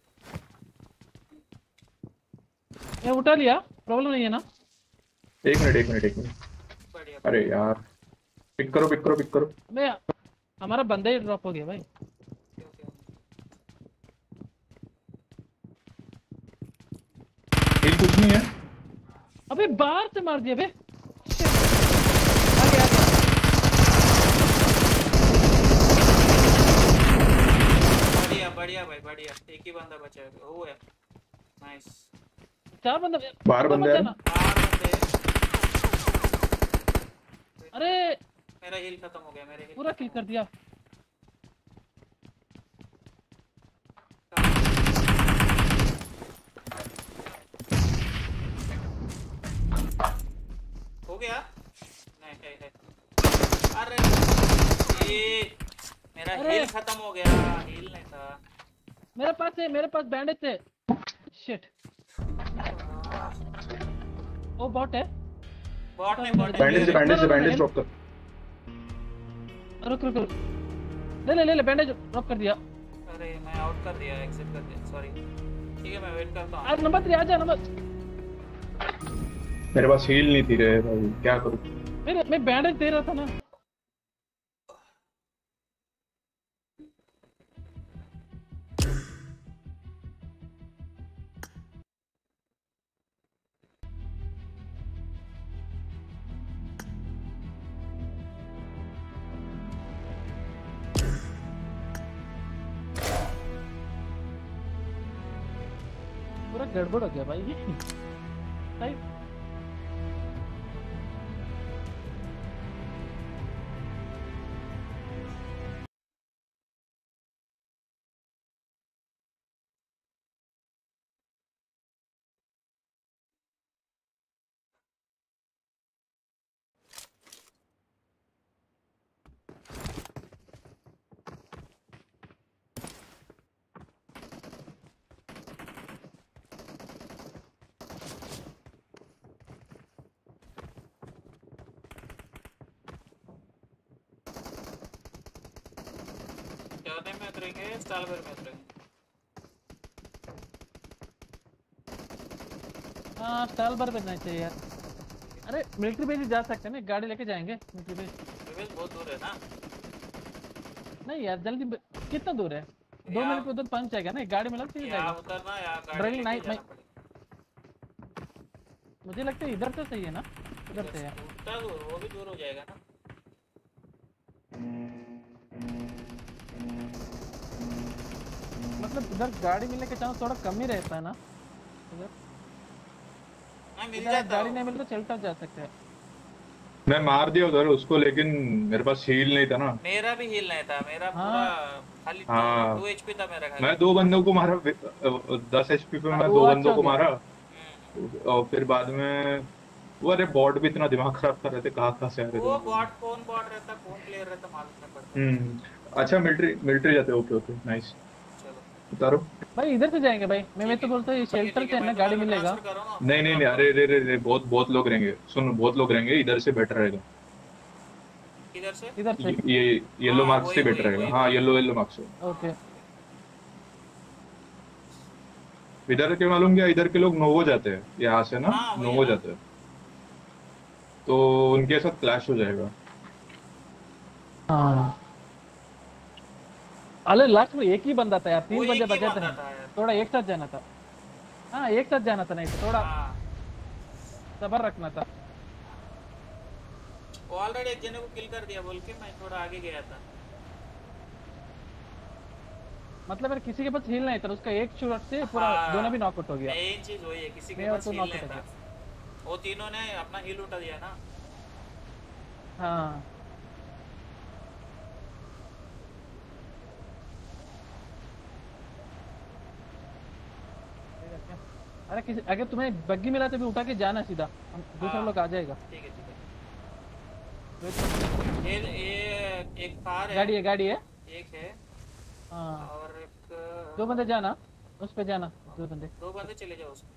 मैं उठा लिया, प्रॉब्लम नहीं है ना। 1 मिनट। बढ़िया। अरे यार, पिक करो। मैं हमारा बंदा ही ड्रॉप हो गया भाई। ओके। हील कुछ नहीं है। अबे बाहर से मार दिया बे। बढ़िया भाई, बढ़िया। एक ही बंदा बचा है, वो है। नाइस। 4 बंदा बाहर बंदा है। 4 बंदे। अरे मेरा हील खत्म हो गया, मेरे हील पूरा किल कर दिया। हो गया। नहीं है। अरे ये मेरा हील खत्म हो गया, हील नहीं था मेरे पास बैंडेज थे। शिट। वो बॉट है। बॉट नहीं bot bandage bandage bandage drop कर। रुक रुक रुक, ले बैंडेज ड्रॉप कर दिया। अरे मैं आउट कर दिया, एग्जिट कर दिया, सॉरी। ठीक है मैं वेट करता हूँ। यार नंबर 3 आ जा नंबर। मेरे पास हील नहीं थी रे भाई, क्या करूं। मैं बैंडेज दे रहा था ना। पूरा गड़बड़ हो गया भाई भाई। क्या में उतरेंगे, स्टालबर में उतरेंगे। हाँ स्टालबर पे नहीं चाहिए यार। अरे मिलिट्री बेस जा सकते हैं ना, गाड़ी लेके जाएंगे मिलिट्री बेस। रिवेज बहुत दूर है ना। नहीं यार जल्दी कितना दूर है? 2 मिनट में उधर पहुंच जाएगा ना, गाड़ी में लग यहाँ जाएगा। उतरना या गाड़ी ड्राइविंग लेके नहीं, जाना पड़ेगा। मुझे लगता है इधर से सही है ना, इधर से है। उतना दूर, वो भी दूर हो जाएगा ना। मतलब इधर गाड़ी मिलने के चांस थोड़ा कम ही रहता है ना इधर। हाँ मिल इधर जाता गाड़ी हो। नहीं मिल तो चलता जा सकते हैं। मैं मार दिया उधर उसको, लेकिन मेरे पास हील नहीं था ना। मेरा भी हील नहीं था, मेरा हाँ। पूरा खाली हाँ 2 एचपी था मेरा खाली। मैं 2 बंदों को मारा, 10 एचपी पे मैं वो 2 अच्छा बंदों हो को गया। मारा। और फिर बाद में वो, अरे बॉट भी इतना दिमाग खराब कर रहे थे, कहाँ कहाँ से आ रहे थे वो वो लोग। कौन बॉट रहता, कौन प्लेयर रहता मालूम नहीं पड़ता। अच्छा मिलिट्री मिलिट्री जाते, ओके ओके नाइस। चलो उतारो। भाई इधर से जाएंगे भाई। मैं तो बोलता हूँ ये शेल्टर ठीक से है है ना, मैं गाड़ी तुम्हारे को मिलेगा। ट्रांसफर कर रहा हूँ, नहीं नहीं नहीं, ड्रॉप अरे करो। रे रे रे, बहुत बहुत लोग रहेंगे, सुन बहुत लोग रहेंगे, इधर से बेटर रहेगा। किधर से? इधर से। ये येलो हाँ मार्क्स से वही बेटर वही रहेगा, वही हाँ वही। येलो येलो मार्क्स से। ओके। इधर के मालूम क्या, इधर के लोग नोवो जाते हैं यहाँ से ना, हाँ वही है नोवो ना। जाते हैं, तो उनके साथ क्लैश हो जाएगा। हाँ अरे लास्ट में एक ही बंदा था यार, वो 3 बंदे एक ही बचे थे बंदा नहीं। था यार। थोड़ा एक साथ जाना था। हाँ एक साथ जाना था, नहीं तो थोड़ा हाँ सबर रखना था। वो ऑलरेडी एक जने को किल कर दिया बोल के मैं थोड़ा आगे गया था। मतलब यार किसी के पास हील नहीं था, उसका एक शॉट से पूरा हाँ दोनों भी नॉकआउट हो गया। मेन चीज वही है, किसी के मैं और पास तो हील नॉकआउट नहीं हो था। गया। वो तीनों ने अपना हील उठा दिया ना। हाँ अरे किसी अगर तुम्हें बग्गी मिला तो भी उठा के जाना सीधा, हम दूसरा हाँ लोग आ जाएगा। ठीक है ठीक वेट है। ये एक कार है, गाड़ी है। एक है हाँ और एक 2 बंदे जाना, उस पे जाना 2 बंदे। 2 बंदे चले जाओ उसमें।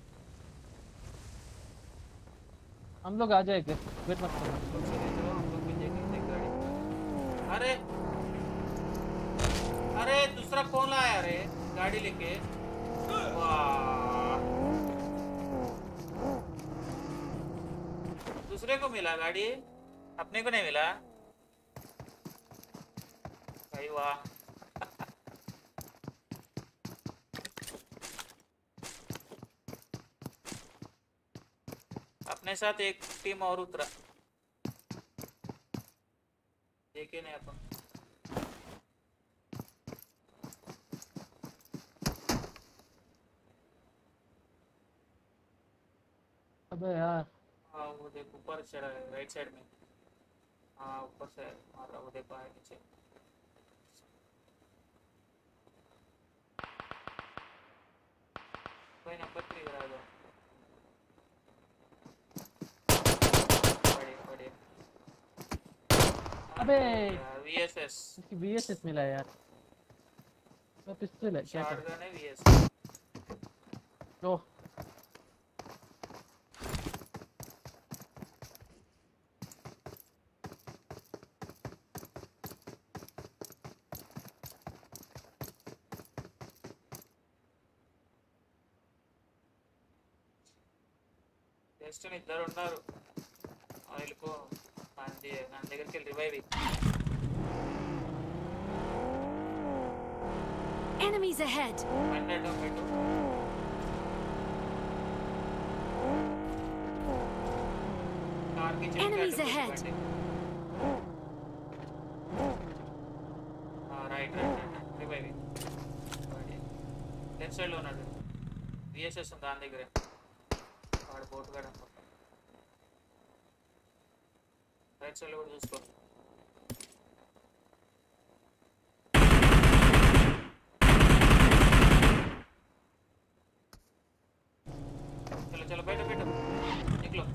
हम लोग आ जाएंगे, वेट मत करना। चले जाओ हम लोग भी देखेंगे गाड़ी। अरे अरे दूसरा कौन लाया रे गाड़ी लेके? वाह दूसरे को मिला गाड़ी, अपने को नहीं मिला भाई। वाह अपने साथ एक टीम और उतरा, देखे नहीं अपन। अबे यार हाँ वो देख ऊपर चढ़ा है राइट साइड में। हाँ ऊपर से मार रहा, वो देखो है नीचे। कोई नंबर 3 आ जाओ। बढ़िया बढ़िया। अबे वीएसएस इसकी वीएसएस मिला है यार। मैं पिस्तौल है क्या कर। शॉटगन है वीएसएस। ओह జస్ట్ ఇద్దరు ఉన్నారు ఆయిల్కో నా దగ్గరికి వెళ్ళి రివైవ్ Enemies ahead! పెట్టు కార్కి Enemies ahead! Right revive left సైడ్లో ఉన్నాడు విఎస్ఎస్ ఉంది దాని దగ్గరే వాడు బోట్ గాడు అనుకుంటా రైట్ సైడ్లో కూడా చూసుకో చలో చలో బయట పెట్టు ఇంట్లో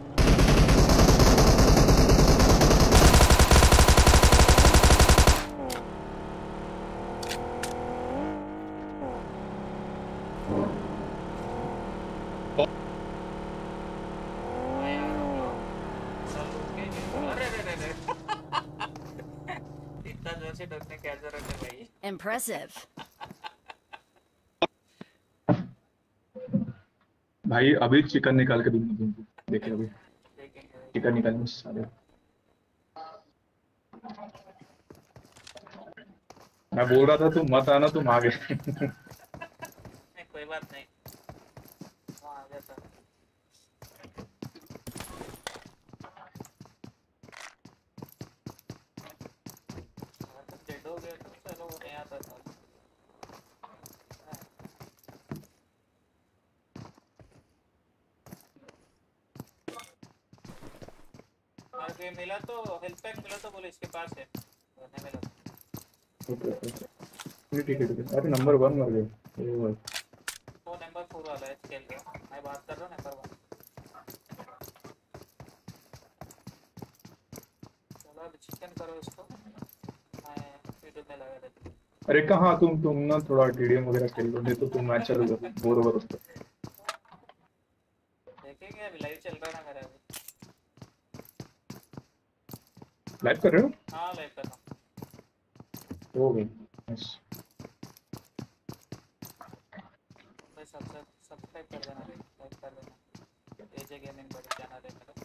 Impressive. भाई अभी चिकन निकाल के दूंगा तुमको देखिए अभी चिकन निकालने सारे मैं बोल रहा था तुम मत आना तुम आ गए नहीं कोई बात नहीं वहाँ आ जाता तुम डेड हो गए तो चलो वो नहीं आता था अगर मिला तो हेल्प पैक मिला तो बोले इसके पास है नहीं मिला ठीक है अरे नंबर 1 मर गए वो नंबर 4 वाला है खेल रहा मैं बात कर रहा हूँ नंबर 1 चलो अब चिकन करो इसको मैं यूट्यूब में लगा देता हूँ अरे कहाँ तुम ना थोड़ा टीडीएम वगैरह खेल लो नहीं तो तुम मैच चलो बोर ओवर उस पर देखेंगे अभी लाइव चल रहा है ना मेरा अभी लाइव कर रहे हो हाँ लाइव कर रहा हूँ हो गई बस सब्सक्राइब कर देना लाइक कर देना एजे गेमिंग बड़ी चैनल है मेरा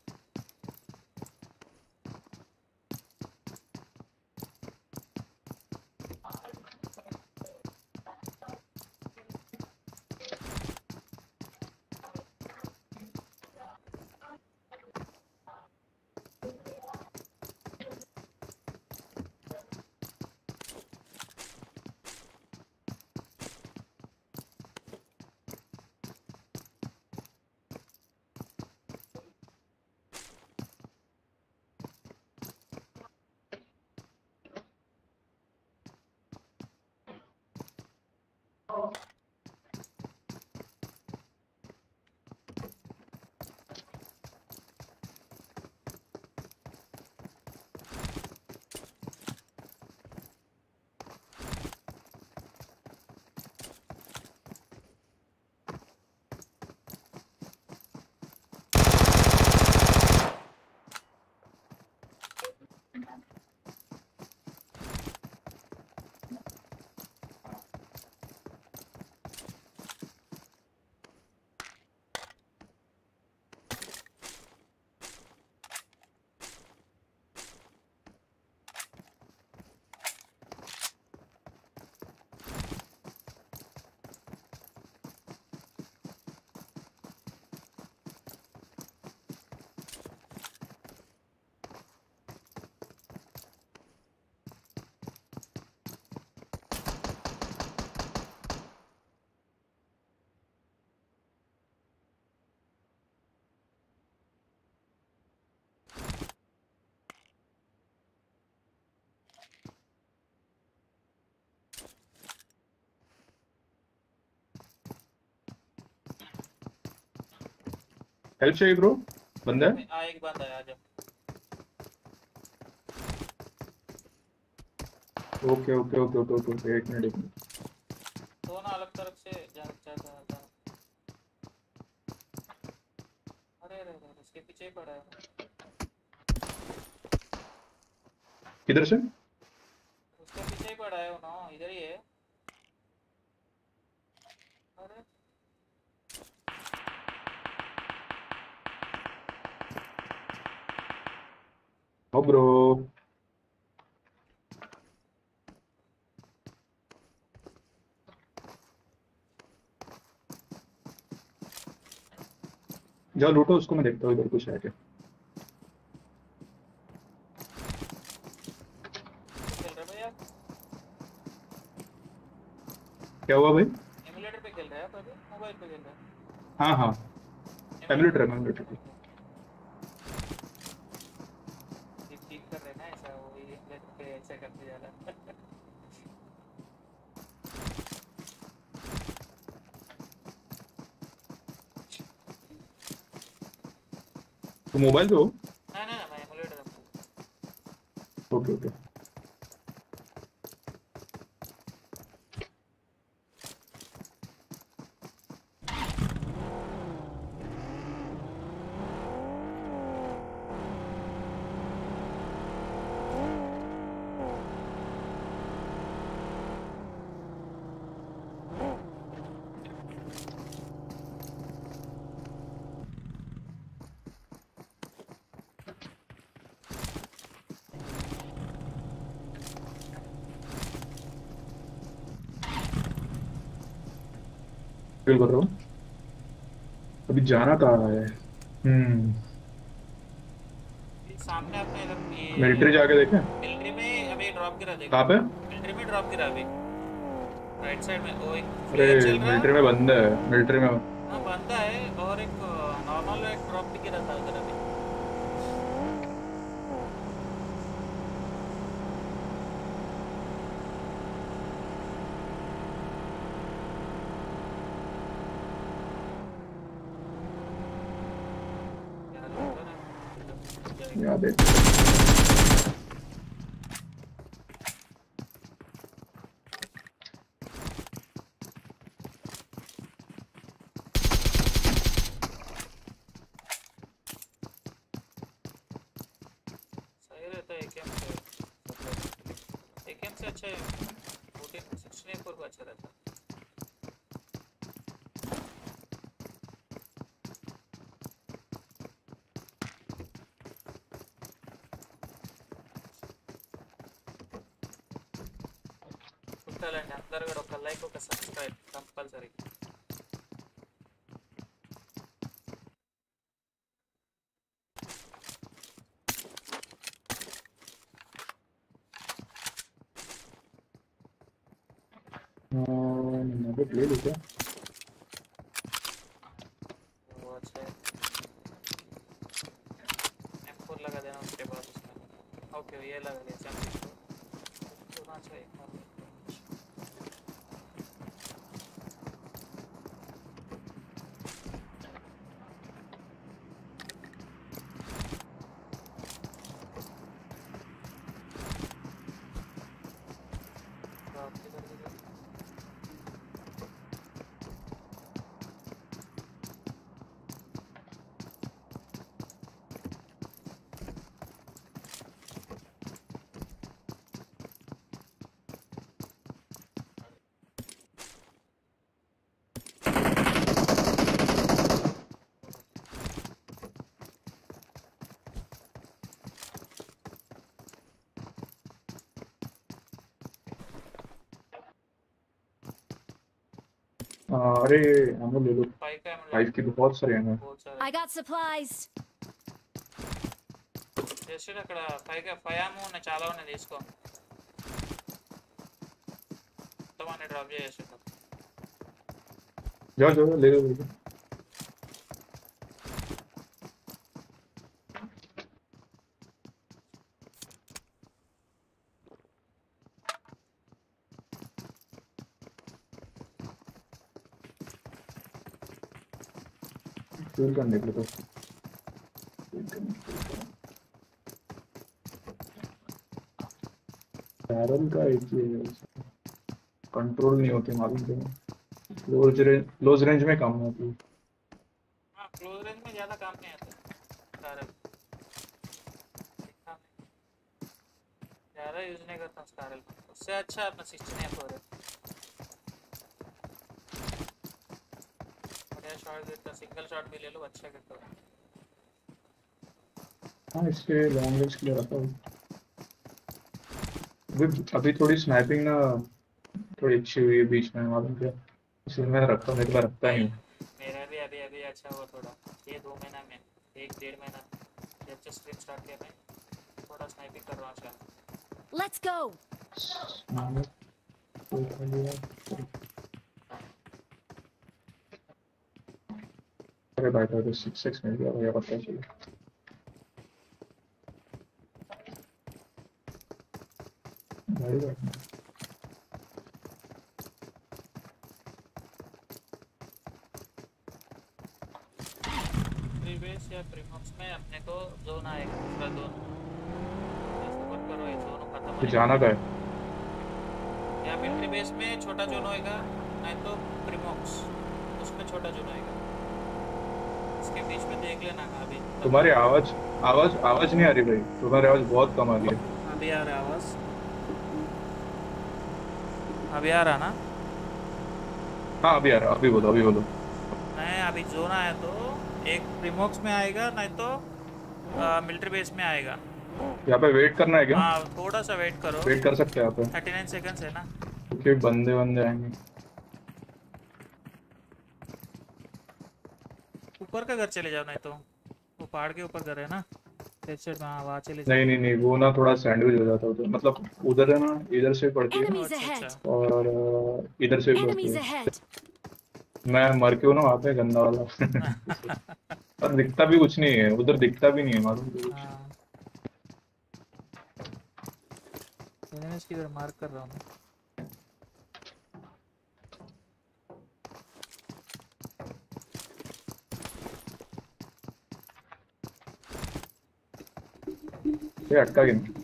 हेल्प चाहिए ब्रो बंदा है एक बंदा है आ जाओ okay okay okay okay okay एक मिनट तो ना अलग तरफ से जाता अरे इसके पीछे ही पड़ा है किधर से उसके पीछे ही पड़ा है वो ना इधर ही है अरे ओ ब्रो, जाओ लूटो उसको, मैं देखता हूँ इधर कुछ है क्या। खेल रहे भैया, क्या हुआ भाई? एमुलेटर पे खेल रहे हैं आप अभी, मोबाइल पे खेल रहे हैं? हाँ हाँ, एमुलेटर एमुलेटर पे। एमुलेटर। ये ठीक कर रहे हैं ना, ऐसा वो एमुलेटर पे ऐसा करते जा रहा है। तो मोबाइल पे हो? ना ना ना, मैं एमुलेटर पे। Okay okay. फील कर रहा हूँ। अभी जाना कहाँ है? ये सामने अपने इधर मिलिट्री ये जाके देखें। मिलिट्री में अभी ड्रॉप गिरा, देखो कहाँ पे? मिलिट्री में ड्रॉप गिरा अभी, राइट साइड में वो एक अरे फ्लेयर चल रहा है। मिलिट्री में बंद है, मिलिट्री में। हाँ बंदा है, और एक नॉर्मल एक ड्रॉप भी गिरा था उधर अभी। यार होगा ना, जाएगा। याद है। सही रहता है एकेएम से, एकेएम से अच्छा है, 14 16 को अच्छा रहता है। కుట్టాలండి అందరూ కూడా ఒక లైక్ ఒక సబ్స్క్రైబ్ కంపల్సరీ. नंबर ले लो क्या? वो अच्छा है, M4 लगा देना उसके बाद उसमें. ओके ये लगा दिया चैंपियन को होना चाहिए. अरे एमो ले लो। 5 का एमो 5 की बहुत सारे एमो। बहुत सारे. I got supplies. జస్ట్ అక్కడ 5 ఏమో ఉన్నాయి, చాలా ఉన్నాయి, తీసుకో. మొత్తం అన్ని డ్రాప్ చేసేసాడు. जाओ जाओ ले लो ले लो। फ्यूल गन देख लो तो। बैरल का एक ही है, कंट्रोल नहीं होती मालूम तुम्हें। क्लोज रेंज में कम होती है। हाँ क्लोज रेंज में ज़्यादा काम नहीं आता स्कारल, ज़्यादा यूज़ नहीं करता स्कारल. उससे अच्छा अपना 16 है. बढ़िया शॉट देता, सिंगल शॉट भी ले लो अच्छा करता है. हाँ इसके लॉन्ग रेंज के लिए रखा हूँ। अभी थोड़ी स्नाइपिंग ना थोड़ी अच्छी हुई है बीच में, मालूम क्या, इसलिए मैं रखता, मेरे पास रखता भाई नहीं हूँ। मेरा भी अभी अभी अच्छा हुआ थोड़ा, ये 2 महीना में, 1 1.5 महीना जब से स्ट्रीम स्टार्ट किया मैं थोड़ा स्नाइपिंग कर रहा हूँ अच्छा। Let's go. अरे भाई तो 6 मिल गया भैया, पता चलिए। गाड़ी बैठना। प्रीवियस या प्रीमॉक्स में अपने को जोन आएगा, दूसरा जोन, सपोर्ट करो ये जोन खत्म तो होने जाना वाला का है। है। या मिलिट्री बेस में छोटा जोन होएगा, नहीं तो प्रीमॉक्स उसमें छोटा जोन होएगा, इसके बीच में देख लेना अभी तुम्हारी आवाज आवाज आवाज नहीं आ रही भाई, तुम्हारी आवाज बहुत कम आ रही है। अभी आ रहा है आवाज़, अभी आ रहा ना? हाँ अभी आ रहा, अभी बोलो, अभी बोलो। नहीं अभी जोन आया तो एक प्रीमॉक्स में आएगा, नहीं तो मिलिट्री बेस में आएगा। यहाँ पे वेट करना है क्या? हाँ थोड़ा सा वेट करो, वेट कर सकते हैं यहाँ पे, 39 सेकंड्स है ना। क्योंकि बंदे बंदे आएंगे। ऊपर का घर चले जाओ, नहीं तो वो पहाड़ के ऊपर घर है ना, लेफ्ट साइड में, हाँ वहाँ चले जाओ। नहीं नहीं नहीं, वो ना थोड़ा सैंडविच हो जाता है उधर, मतलब उधर है ना, इधर से पड़ती है Enemies अच्छा ahead. अच्छा। और इधर से भी पड़ती Enemies है। ahead. मैं मर के हूँ ना वहाँ पे, गंदा वाला। और दिखता भी कुछ नहीं है उधर, दिखता भी नहीं है मालूम तो कुछ। हाँ एनिमीज किधर मार्क कर रहा हूँ मैं। ये अटका गया।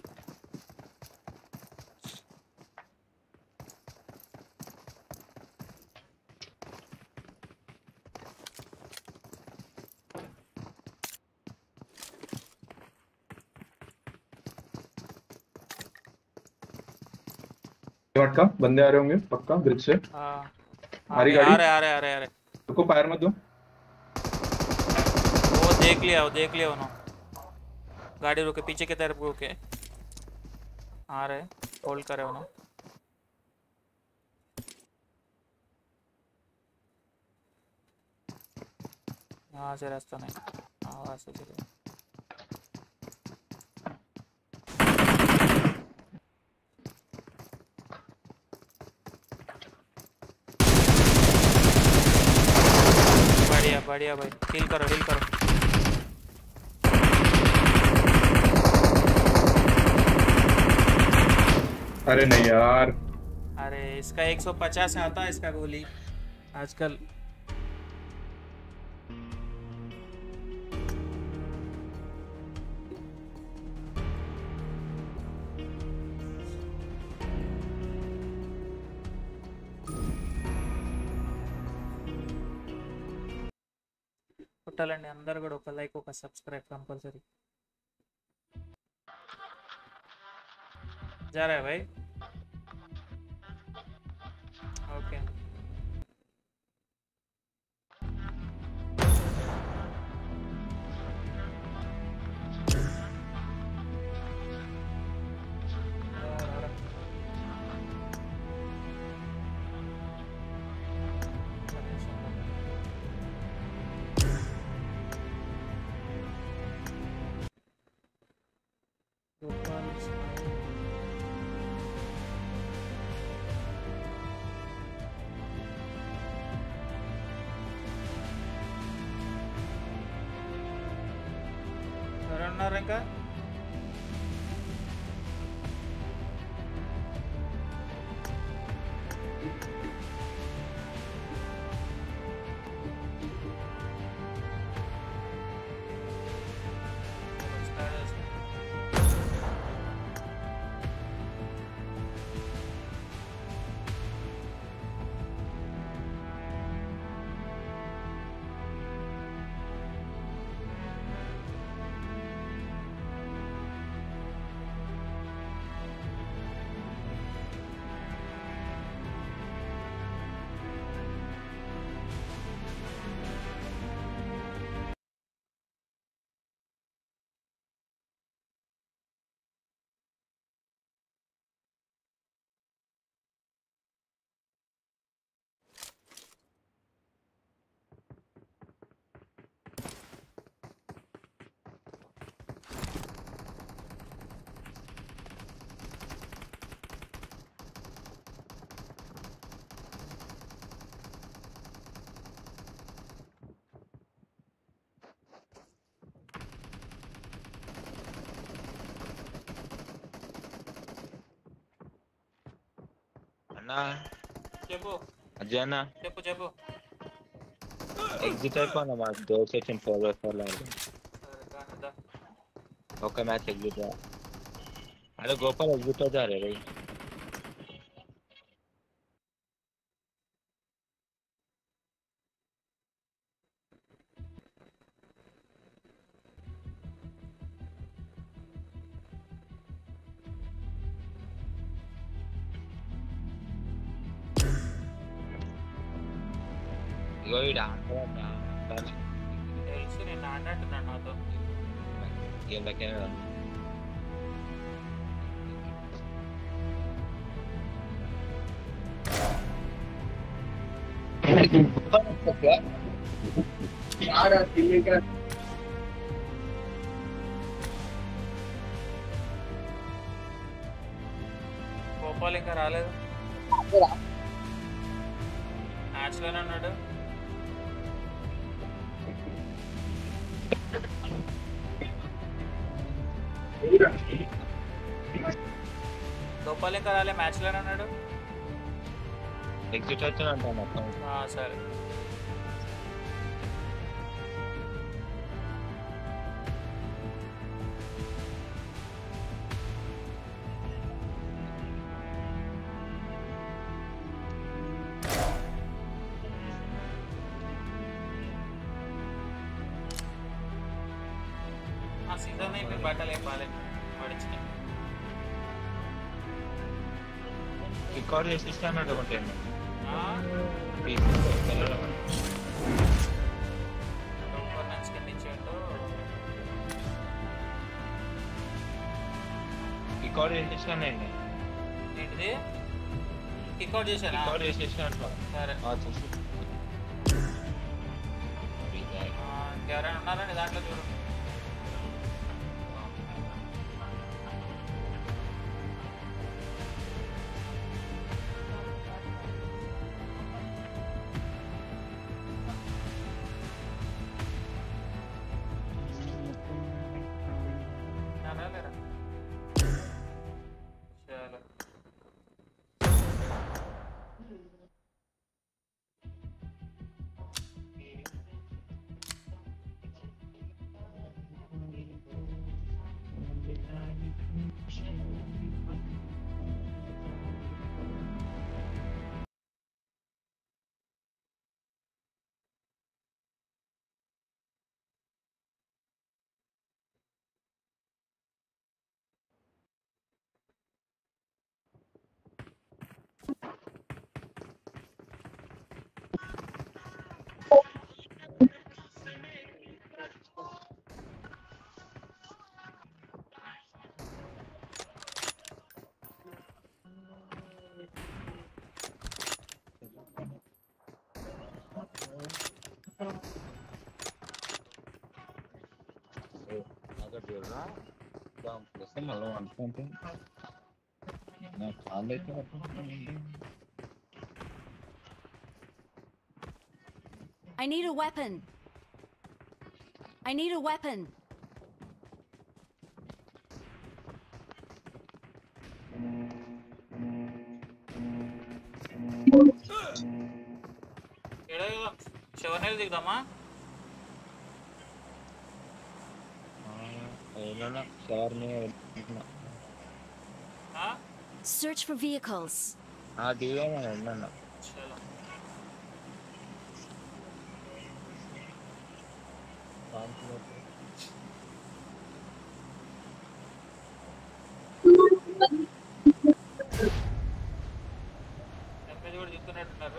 ये अटका, बंदे आ रहे होंगे पक्का ब्रिज से। हाँ आ रही अभी गाड़ी, आ रहे आ रहे आ रहे आ रहे। रुको फायर मत दो। वो देख लिया उन्होंने, गाड़ी रुके, पीछे की तरफ रुके, आ रहे, होल्ड करे उन्होंने। यहाँ से रास्ता नहीं, हाँ वहाँ से चले। बढ़िया बढ़िया भाई, हील करो हील करो। अरे नहीं यार, अरे इसका 150 आता है इसका गोली आजकल। పుట్టాలండి అందరు కూడా ఒక లైక్ ఒక సబ్స్క్రైబ్ कंपलसरी। जा रहा है भाई, ओके। ఎవరన్నారు ఇంకా? చెప్పు అజయనా చెప్పు చెప్పు. ఎగ్జిట్ అయిపోయినా మా డోర్ సెక్షన్ 4x4 లో సరే కానిద్దా. ఒక మ్యాచ్ ఎగ్జిట్ अरे गोपाल एग्जिट हो जा रहे भाई ఇగో ఈడ తెలుసు నేను ఆడినట్టున్నాను నాతో. గేమ్ లకే గోపాల్ ఇంకా రాలేదు, మ్యాచ్ లోనే ఉన్నాడు. గోపాల్ ఇంకా రాలే, మ్యాచ్ లోనే ఉన్నాడు. ఎగ్జిట్ అవుతున్నా మొత్తం సరే సీజన్ అయిపోయి బట్టలు ఏం బాగాలేదు పడిచినాయి. రికార్డ్ చేసి ఇస్తాను అనుకుంటే గవర్నెన్స్ కింద ఇచ్చేట్టు రికార్డ్ చేసి ఇస్తానండి. ఏంటిది రికార్డ్ చేశాను. రికార్డ్ చేసి ఇస్తాను. సరే ఇంకెవరైనా ఉన్నారా నీ దాంట్లో చూడు. మళ్ళీ అనుకుంటే నాకు కాల్ అయితే I need a weapon. I need a weapon. శివనేలు దిగుదామా? Search for vehicles. చలో ఎంపీ కూడా దిగుతున్నట్టున్నారు.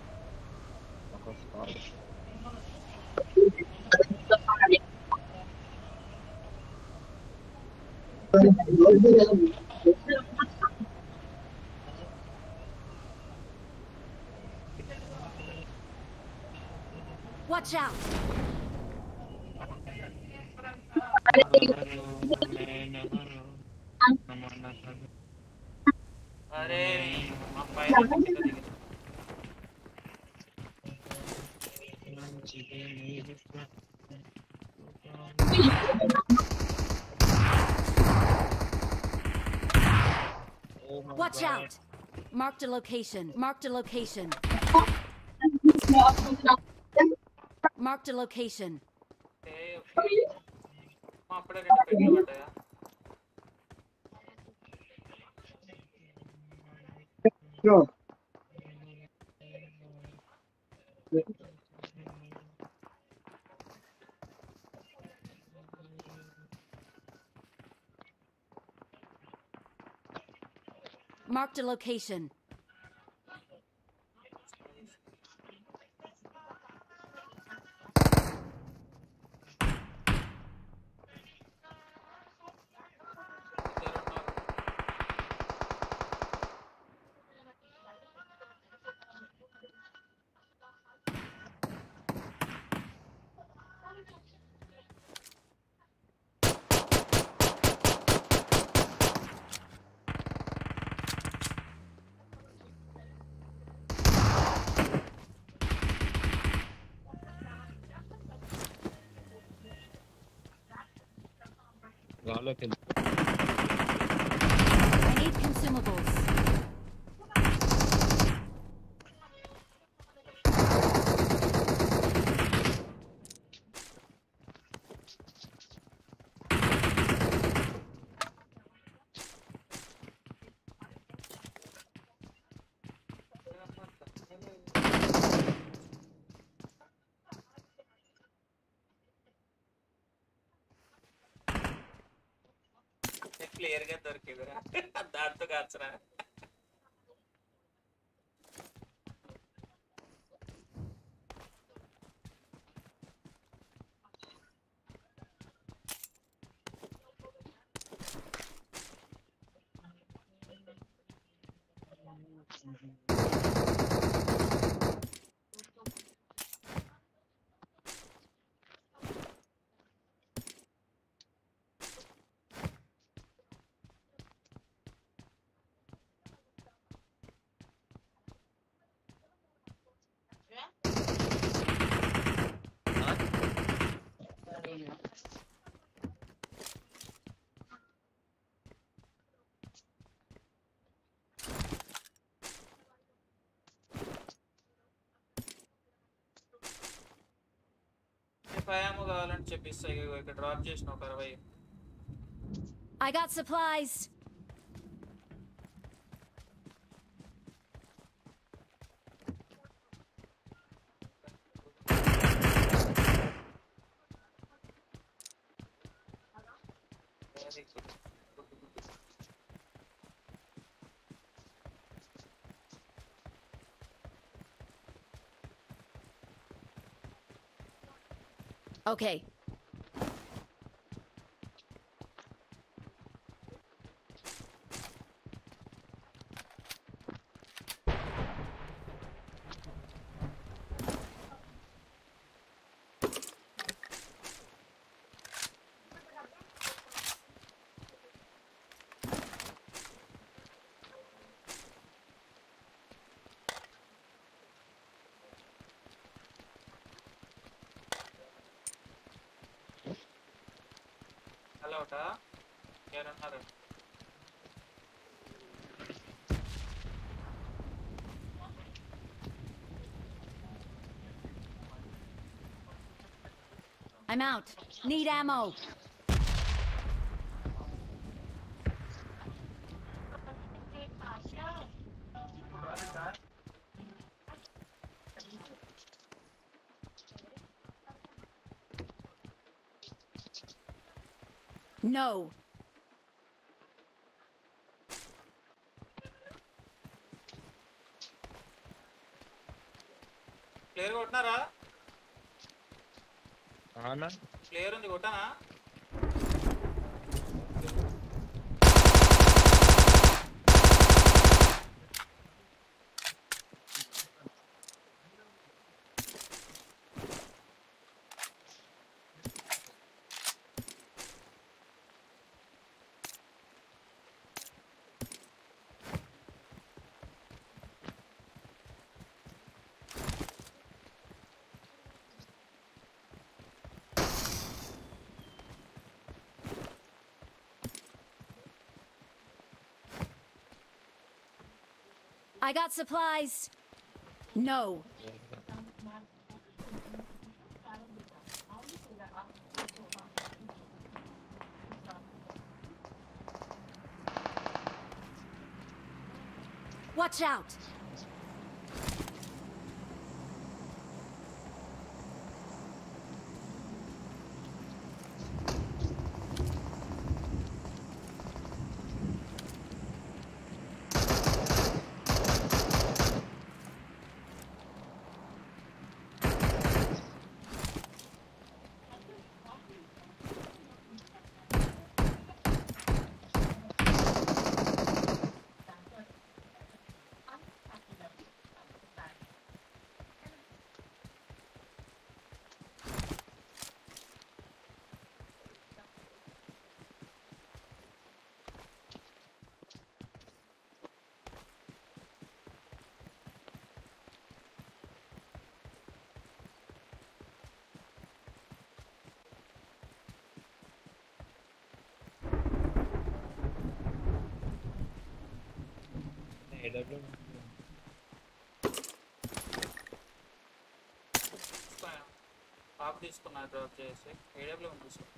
Watch out. అరే మా పైన కింద దిగింది. Watch out. Marked a location. Marked a location. Marked a location. అప్పుడే రెండు పెట్లు పడ్డాయా Marked a location. గాల్లోకి వెళ్ళి I need consumables. క్లియర్ గా దొరికిందిరా దాంతో కాచరా భయము కావాలని చెప్పిస్తాయి ఇక్కడ డ్రాప్ చేసిన ఒక 60 I got supplies. Okay. Hello ఎవరున్నారు I'm out. Need ammo. No. Player కొట్టినారా అన్నా ప్లేయర్ ఉంది కొట్టానా I got supplies. No. Watch out. AW off తీసుకున్నా డ్రాప్ చేసి ఏడబ్ల్యూ ఉంది సార్.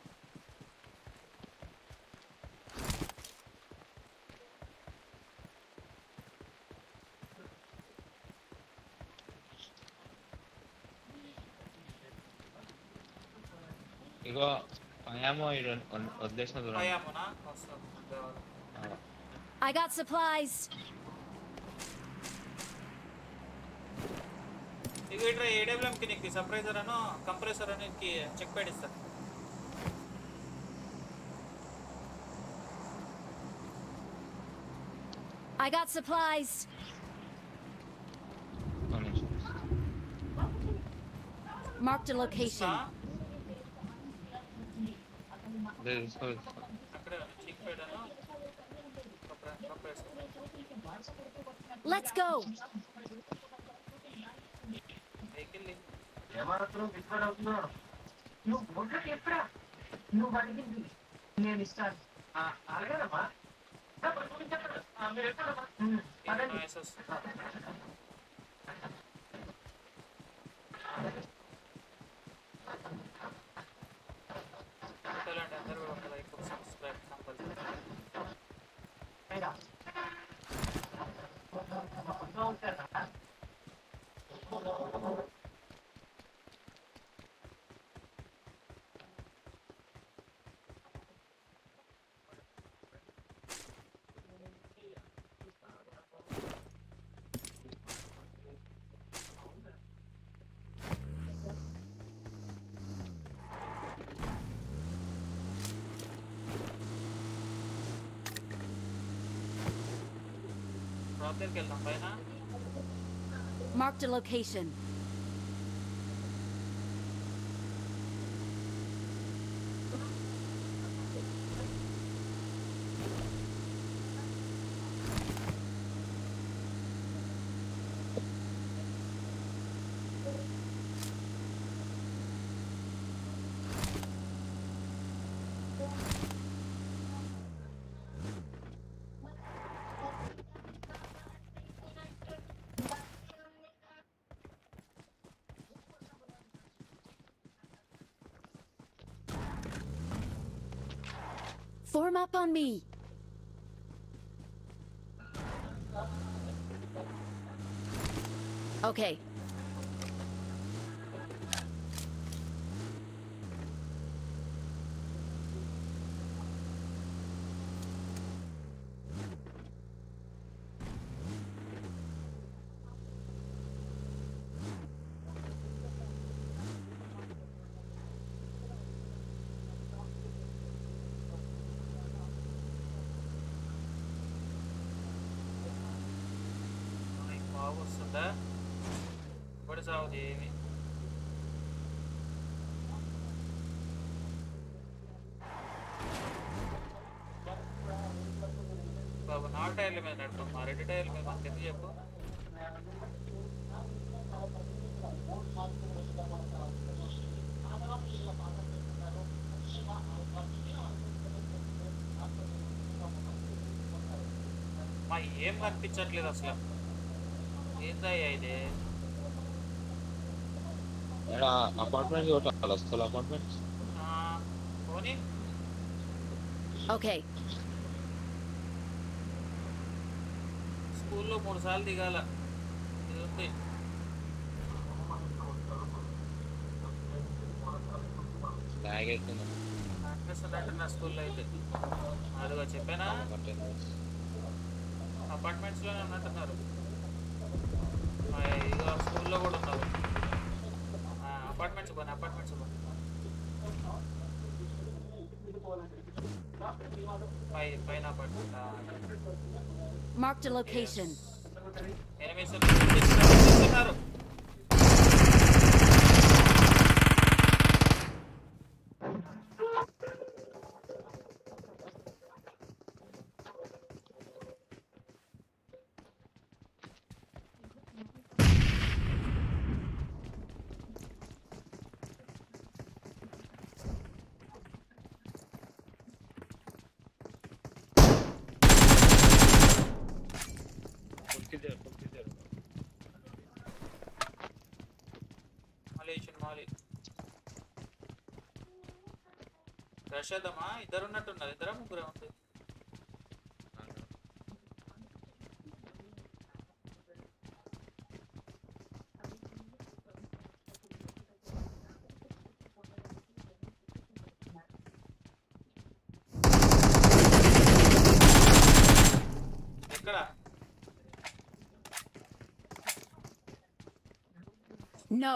ఇగో అయామో వదిలేసిన దూరం అయ్యామునా వస్తుంది ధన్యవాదాలు. I got supplies. ఇక ఇట్లా ఏడబ్ల్యూఎంకి నీకు సర్ప్రైజర్ అను కంప్రెసర్ అని చెక్ పెడిస్తా. I got supplies. Marked a location. అక్కడ చెక్ పెడాను కంప్రెసర్. Let's go. వెహికల్ ఏమాత్రం డిస్కౌంట్ అవుతుందో నువ్వు బొడ్లకి ఎప్పుడా నువ్వు అడిగింది నేను ఇస్తాను అడగదమ్మా మీరు ఎప్పుడమ్మా నాయిస్ వస్తుంది. చూడాలండి అందరూ ఒక లైక్ సబ్స్క్రైబ్ కంపల్సరీ. డ్రాప్ దగ్గరికి వెళ్దాం పైన. Marked a location. Form up on me. Okay. బాగా వస్తుందా ఇప్పుడు సాగుది ఏమి బాబు. నా టైర్ల మీద నడుపుతున్నా, రెడ్డి టైర్ల మీద మనకి ఎందుకు చెప్పు. మా ఏం కనిపించట్లేదు అసలు. ఏందయ్యా ఇది? అపార్ట్మెంట్ కొట్టాలి వస్తుంది అపార్ట్మెంట్. పోనీ Okay. స్కూల్లో 3 సార్లు దిగాల. ఇది ఉంది. బ్యాగ్ అవుతుంది అనిపిస్తున్నట్టు నా స్కూల్లో అయితే. అదిగో చెప్పానా, అపార్ట్మెంట్స్లోనే ఉన్నట్టున్నారు. ఇదిగో స్కూల్లో కూడా ఉన్నారు. అపార్ట్మెంట్స్ పోనీ, అపార్ట్మెంట్స్ పోనీ. పైన apartment. Marked a location. Enemies ఉన్నారు. మాలి రష్ చేద్దామా? ఇద్దరు ఉన్నట్టున్నారు. ఇద్దరా ముగ్గురే ఉంది? ఎక్కడ? No.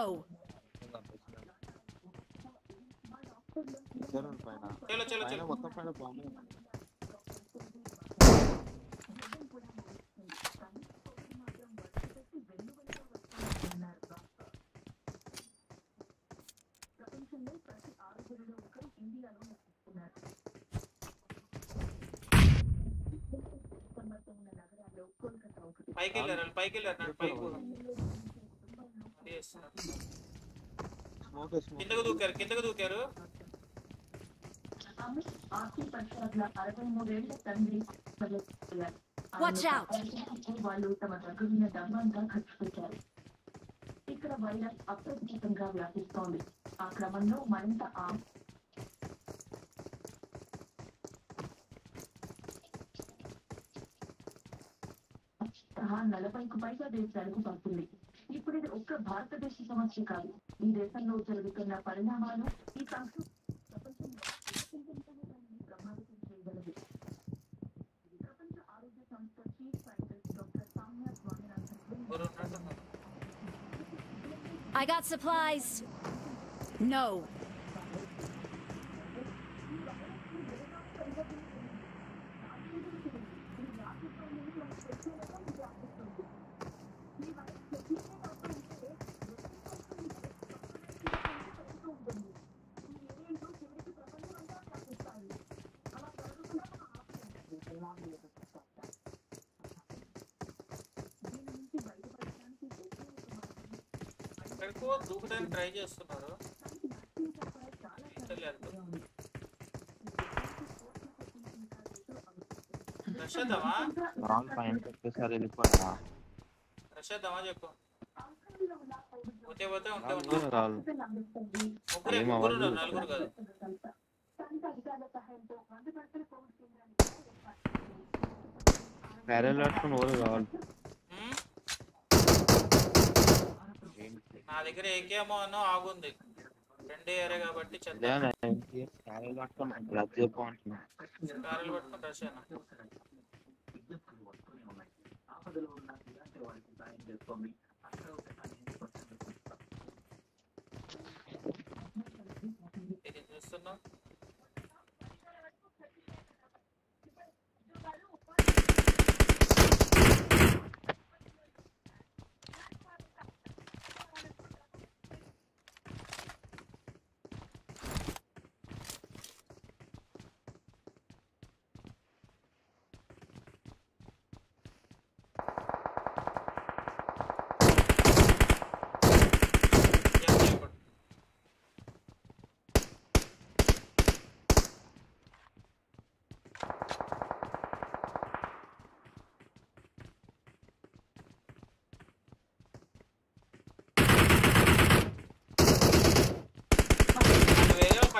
చలో చలో చలో. మొత్తం పైన బాగుంది. పైకి వెళ్ళారు, పైకి వెళ్ళారు. నాకు పైకి కిందకు దూకారు, కిందకు దూకారు. Watch out. వాళ్ళు తమ దగ్గరున్న డబ్బంతా ఖర్చు పెట్టారు. ఇక్కడ వైరస్ అప్రతిహతంగా వ్యాపిస్తోంది. ఆ క్రమంలో మరింత 40కు పైగా దేశాలకు పంపింది. ఇప్పుడు ఇది ఒక్క భారతదేశ సమస్య కాదు. ఈ దేశంలో జరుగుతున్న పరిణామాలు ఈ సంస్కృతి ప్రభావితం చేయగలదు. ప్రపంచ ఆరోగ్య సంస్థ chief scientist doctor Soumya Swaminathan I got supplies. No. ఎక్కడికో దూకడానికి ట్రై చేస్తున్నారు. రషేద్దామా? రషేద్దామా చెప్పు. పోతే పోతే ఉంటే ముగ్గురు నలుగురు కాదు. నా దగ్గర ఏకేమో అన్నో ఆగుంది. రెండే ఏరే కాబట్టి కార్లు పట్టుకుని రషేనా. ఇది చూస్తున్నావు?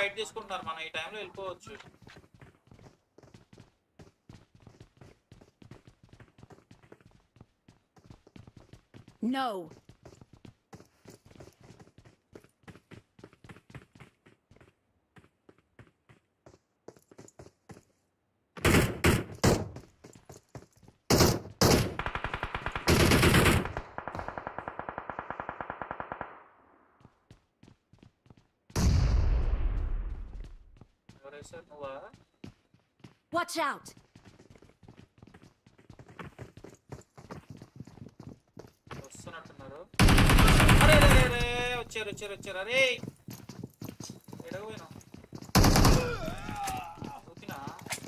ఫైట్ తీసుకుంటున్నారు, మనం ఈ టైంలో వెళ్ళిపోవచ్చు. No. ఎవరైతే నువ్వా? Watch out. వస్తున్నట్టున్నారు. అరే రే రే రే, వచ్చారు. అరే ఎడగపోయినా ఓకేనా?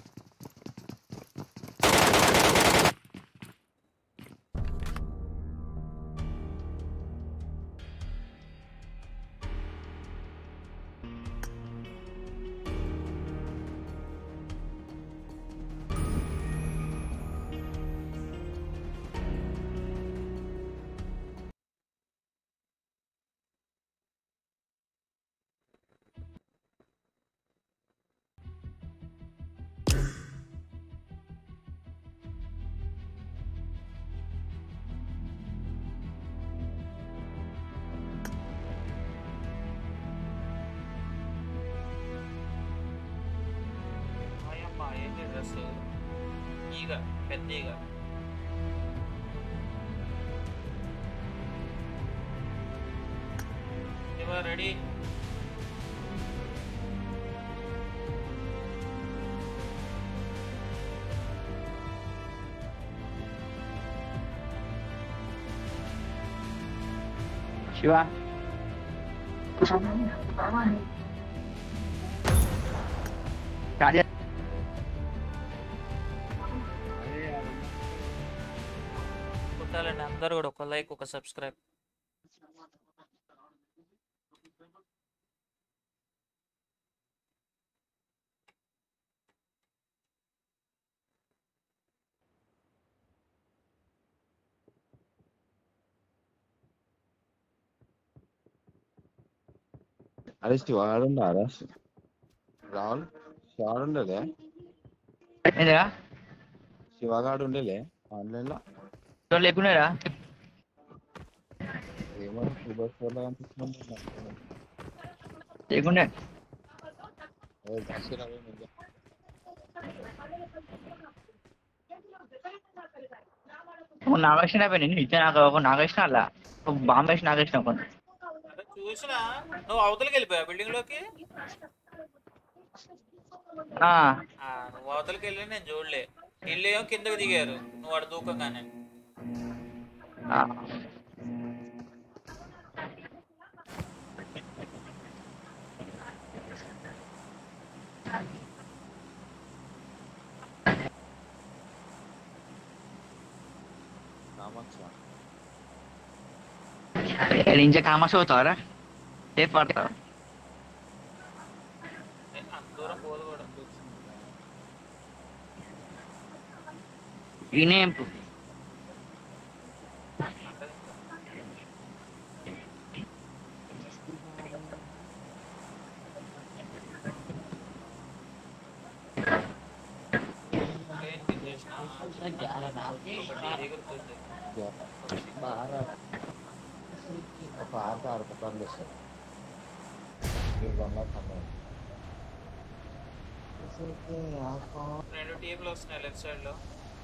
ఏంటి డ్రెస్? ఈగ, పెద్ద ఈగ. రెడీ? శివ కొట్టాలండి అందరూ కూడా, ఒక లైక్ ఒక సబ్స్క్రైబ్. అరే శివ ఆడున్నారా? రాహుల్ శివ ఉండలే, ఏంటా శివగాడు ఉండలే ఆన్లైన్ లో. లేకున్నారా? ఏమో సూపర్ స్టోర్ లో కనిపిస్తున్నాడు. లేకుండే నాగేసిన అయిపోయింది. ఇచ్చా నాకు ఒక నాగేసిన అలా ఒక బాంబు వేసి నాగేసిన కొన్ని చూసినా. నువ్వు అవతలకి వెళ్ళిపోయా బిల్డింగ్ లోకి? నువ్వు అవతలకి వెళ్ళి నేను చూడలే. వీళ్ళు ఏమో కిందకి దిగారు, నువ్వు అడు దూకంగానే. ఇంచే కామర్స్ అవుతావరా? సేఫ్ పడతావు? అంత దూరం పోదు కూడా. ఈయనేం ఒక ఆట ఆడుకుంటాను సార్. రెండు టీంలు వస్తున్నాయి లెఫ్ట్ సైడ్ లో.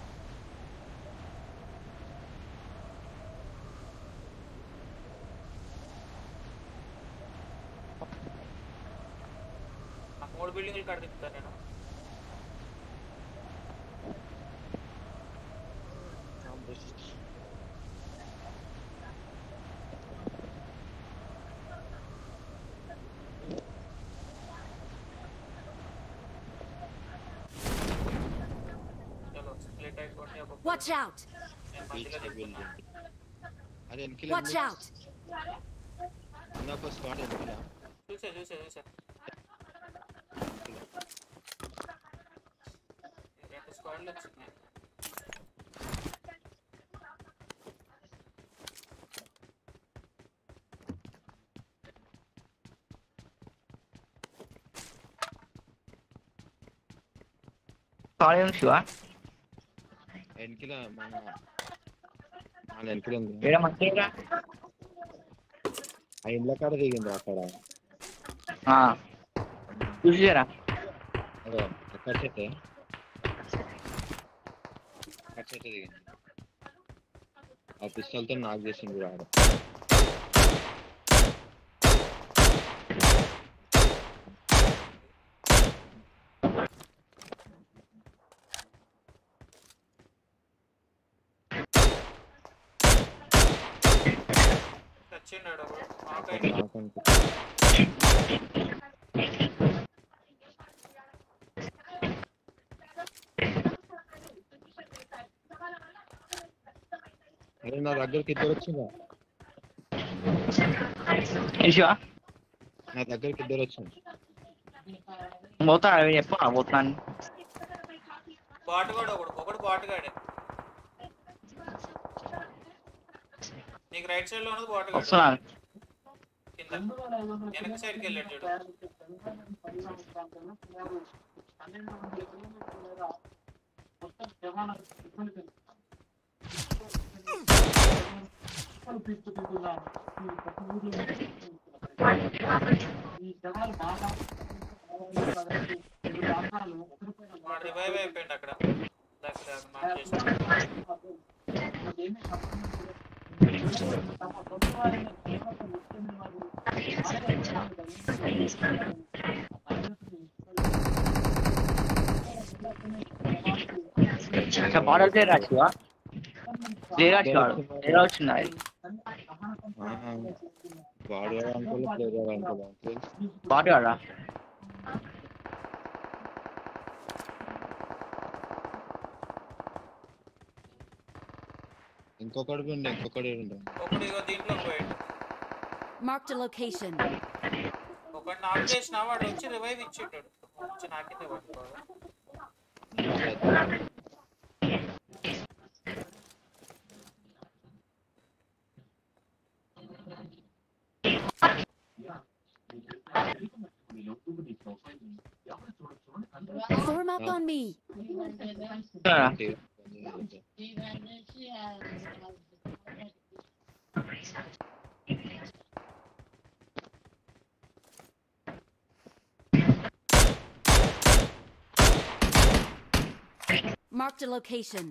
నాకు 3 బిల్డింగ్లు కాడ తిప్పుతాను నేను. Watch out! అదే Watch out! స్పాట్ ఎన్నికలా చూసా. రెండు స్క్వాడ్లు వచ్చినాయి. సారీ శివ వెనకిల మన వెనకిల ఉంది ఏడ మంచిగా ఆ ఇండ్ల కాడ దిగింది అక్కడ చూసారా అదో అక్కడ చెట్టే దిగింది ఆ పిస్టల్తో నాకు చేసింది రాడు వచ్చిండాడు అరే నా దగ్గరికి ఇద్దరు వచ్చిందా శివ నా దగ్గరికి ఇద్దరు వచ్చింది పోతా చెప్పు పోతున్నాను బాటుగాడు ఒకడు బాటుగాడే నీకు రైట్ సైడ్ లో ఉన్నది బాటుగాడు వస్తున్నాను కింద వెనక సైడ్కి వెళ్ళాడు చూడు మా రివైవ్ అయిపోయింది అక్కడ మార్క్ చేసి బాడల్ ప్లేయర్ శివ ఎలా వచ్చిందా వాడు అనుకోలే ప్లేయర్ అనుకోలే బాడగాడా ఇంకొకటి ఉండే ఒకడు ఇగో దీంట్లో పోయాడు Marked a location. ఒకటి నాకు చేసిన వాడు వచ్చి రివైవ్ ఇచ్చింటాడు వచ్చి నాకిందే పట్టుకోవాలి Form up on me. Marked a location.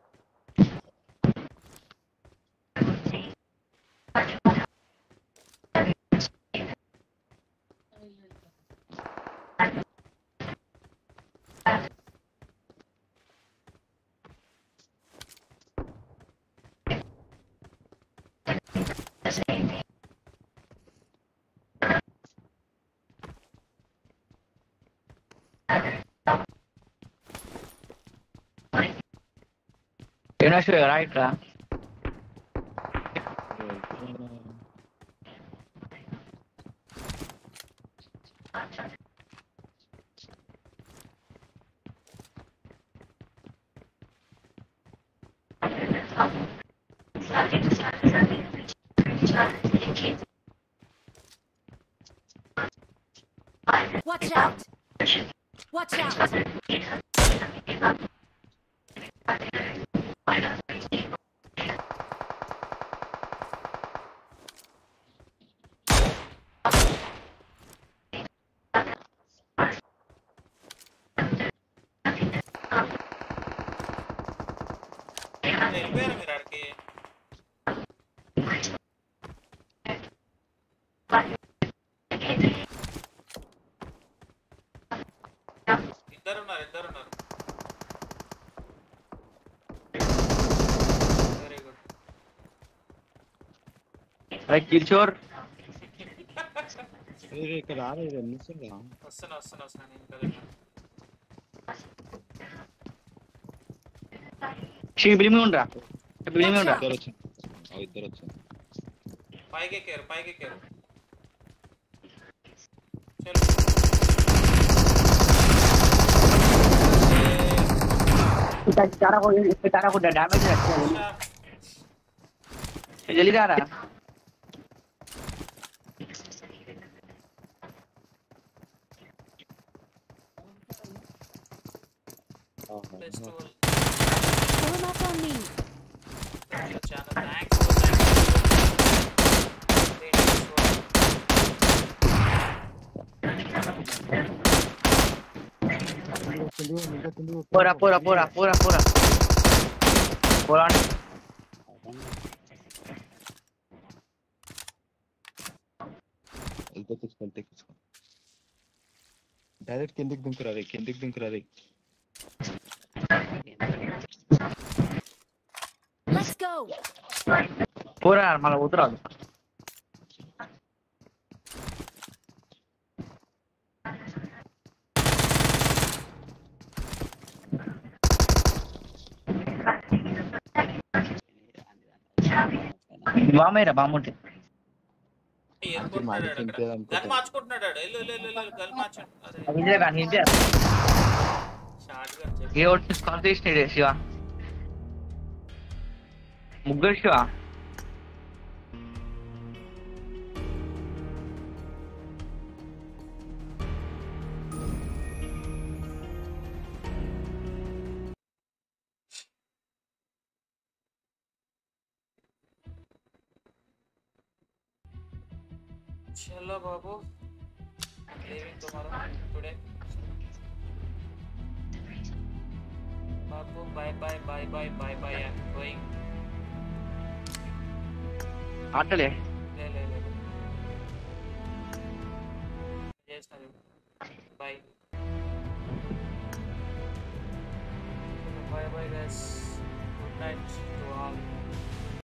You're not sure, right? Watch out! Watch out! వెళ్ళిపోయారు మీరు ఆడికి ఇద్దరున్నారు వెరీ గుడ్ Like Killshore. ఇక్కడ రాలేదు వస్తున్నా నేను కదా She believe me undra. Believe me undra. ఇద్దరు వచ్చారు పైకి ఎక్కారు Cara ko damage है जल्दी आ रहा festival Pull him up on me. Channel thanks పోరా పోరా పోరా పోరా పోరా పోరా తెచ్చుకో డైరెక్ట్ కిందికి దుంకురా రే Let's go. పోరా మళ్ళీ ఉతరాదు బామేరా బాముంటే గన్ మార్చుకుంటున్నాడు గన్ మార్చండి ఇండియా కానీ ఇండియా షార్ట్ గన్ చెప్పి ఏ ఒకటి కాల్ చేసినాడే శివ ముగ్గురు శివ चलो बाबू लीविंग tomorrow today बाबू bye bye I'm going ఆటలే ले yes bye bye guys good night to all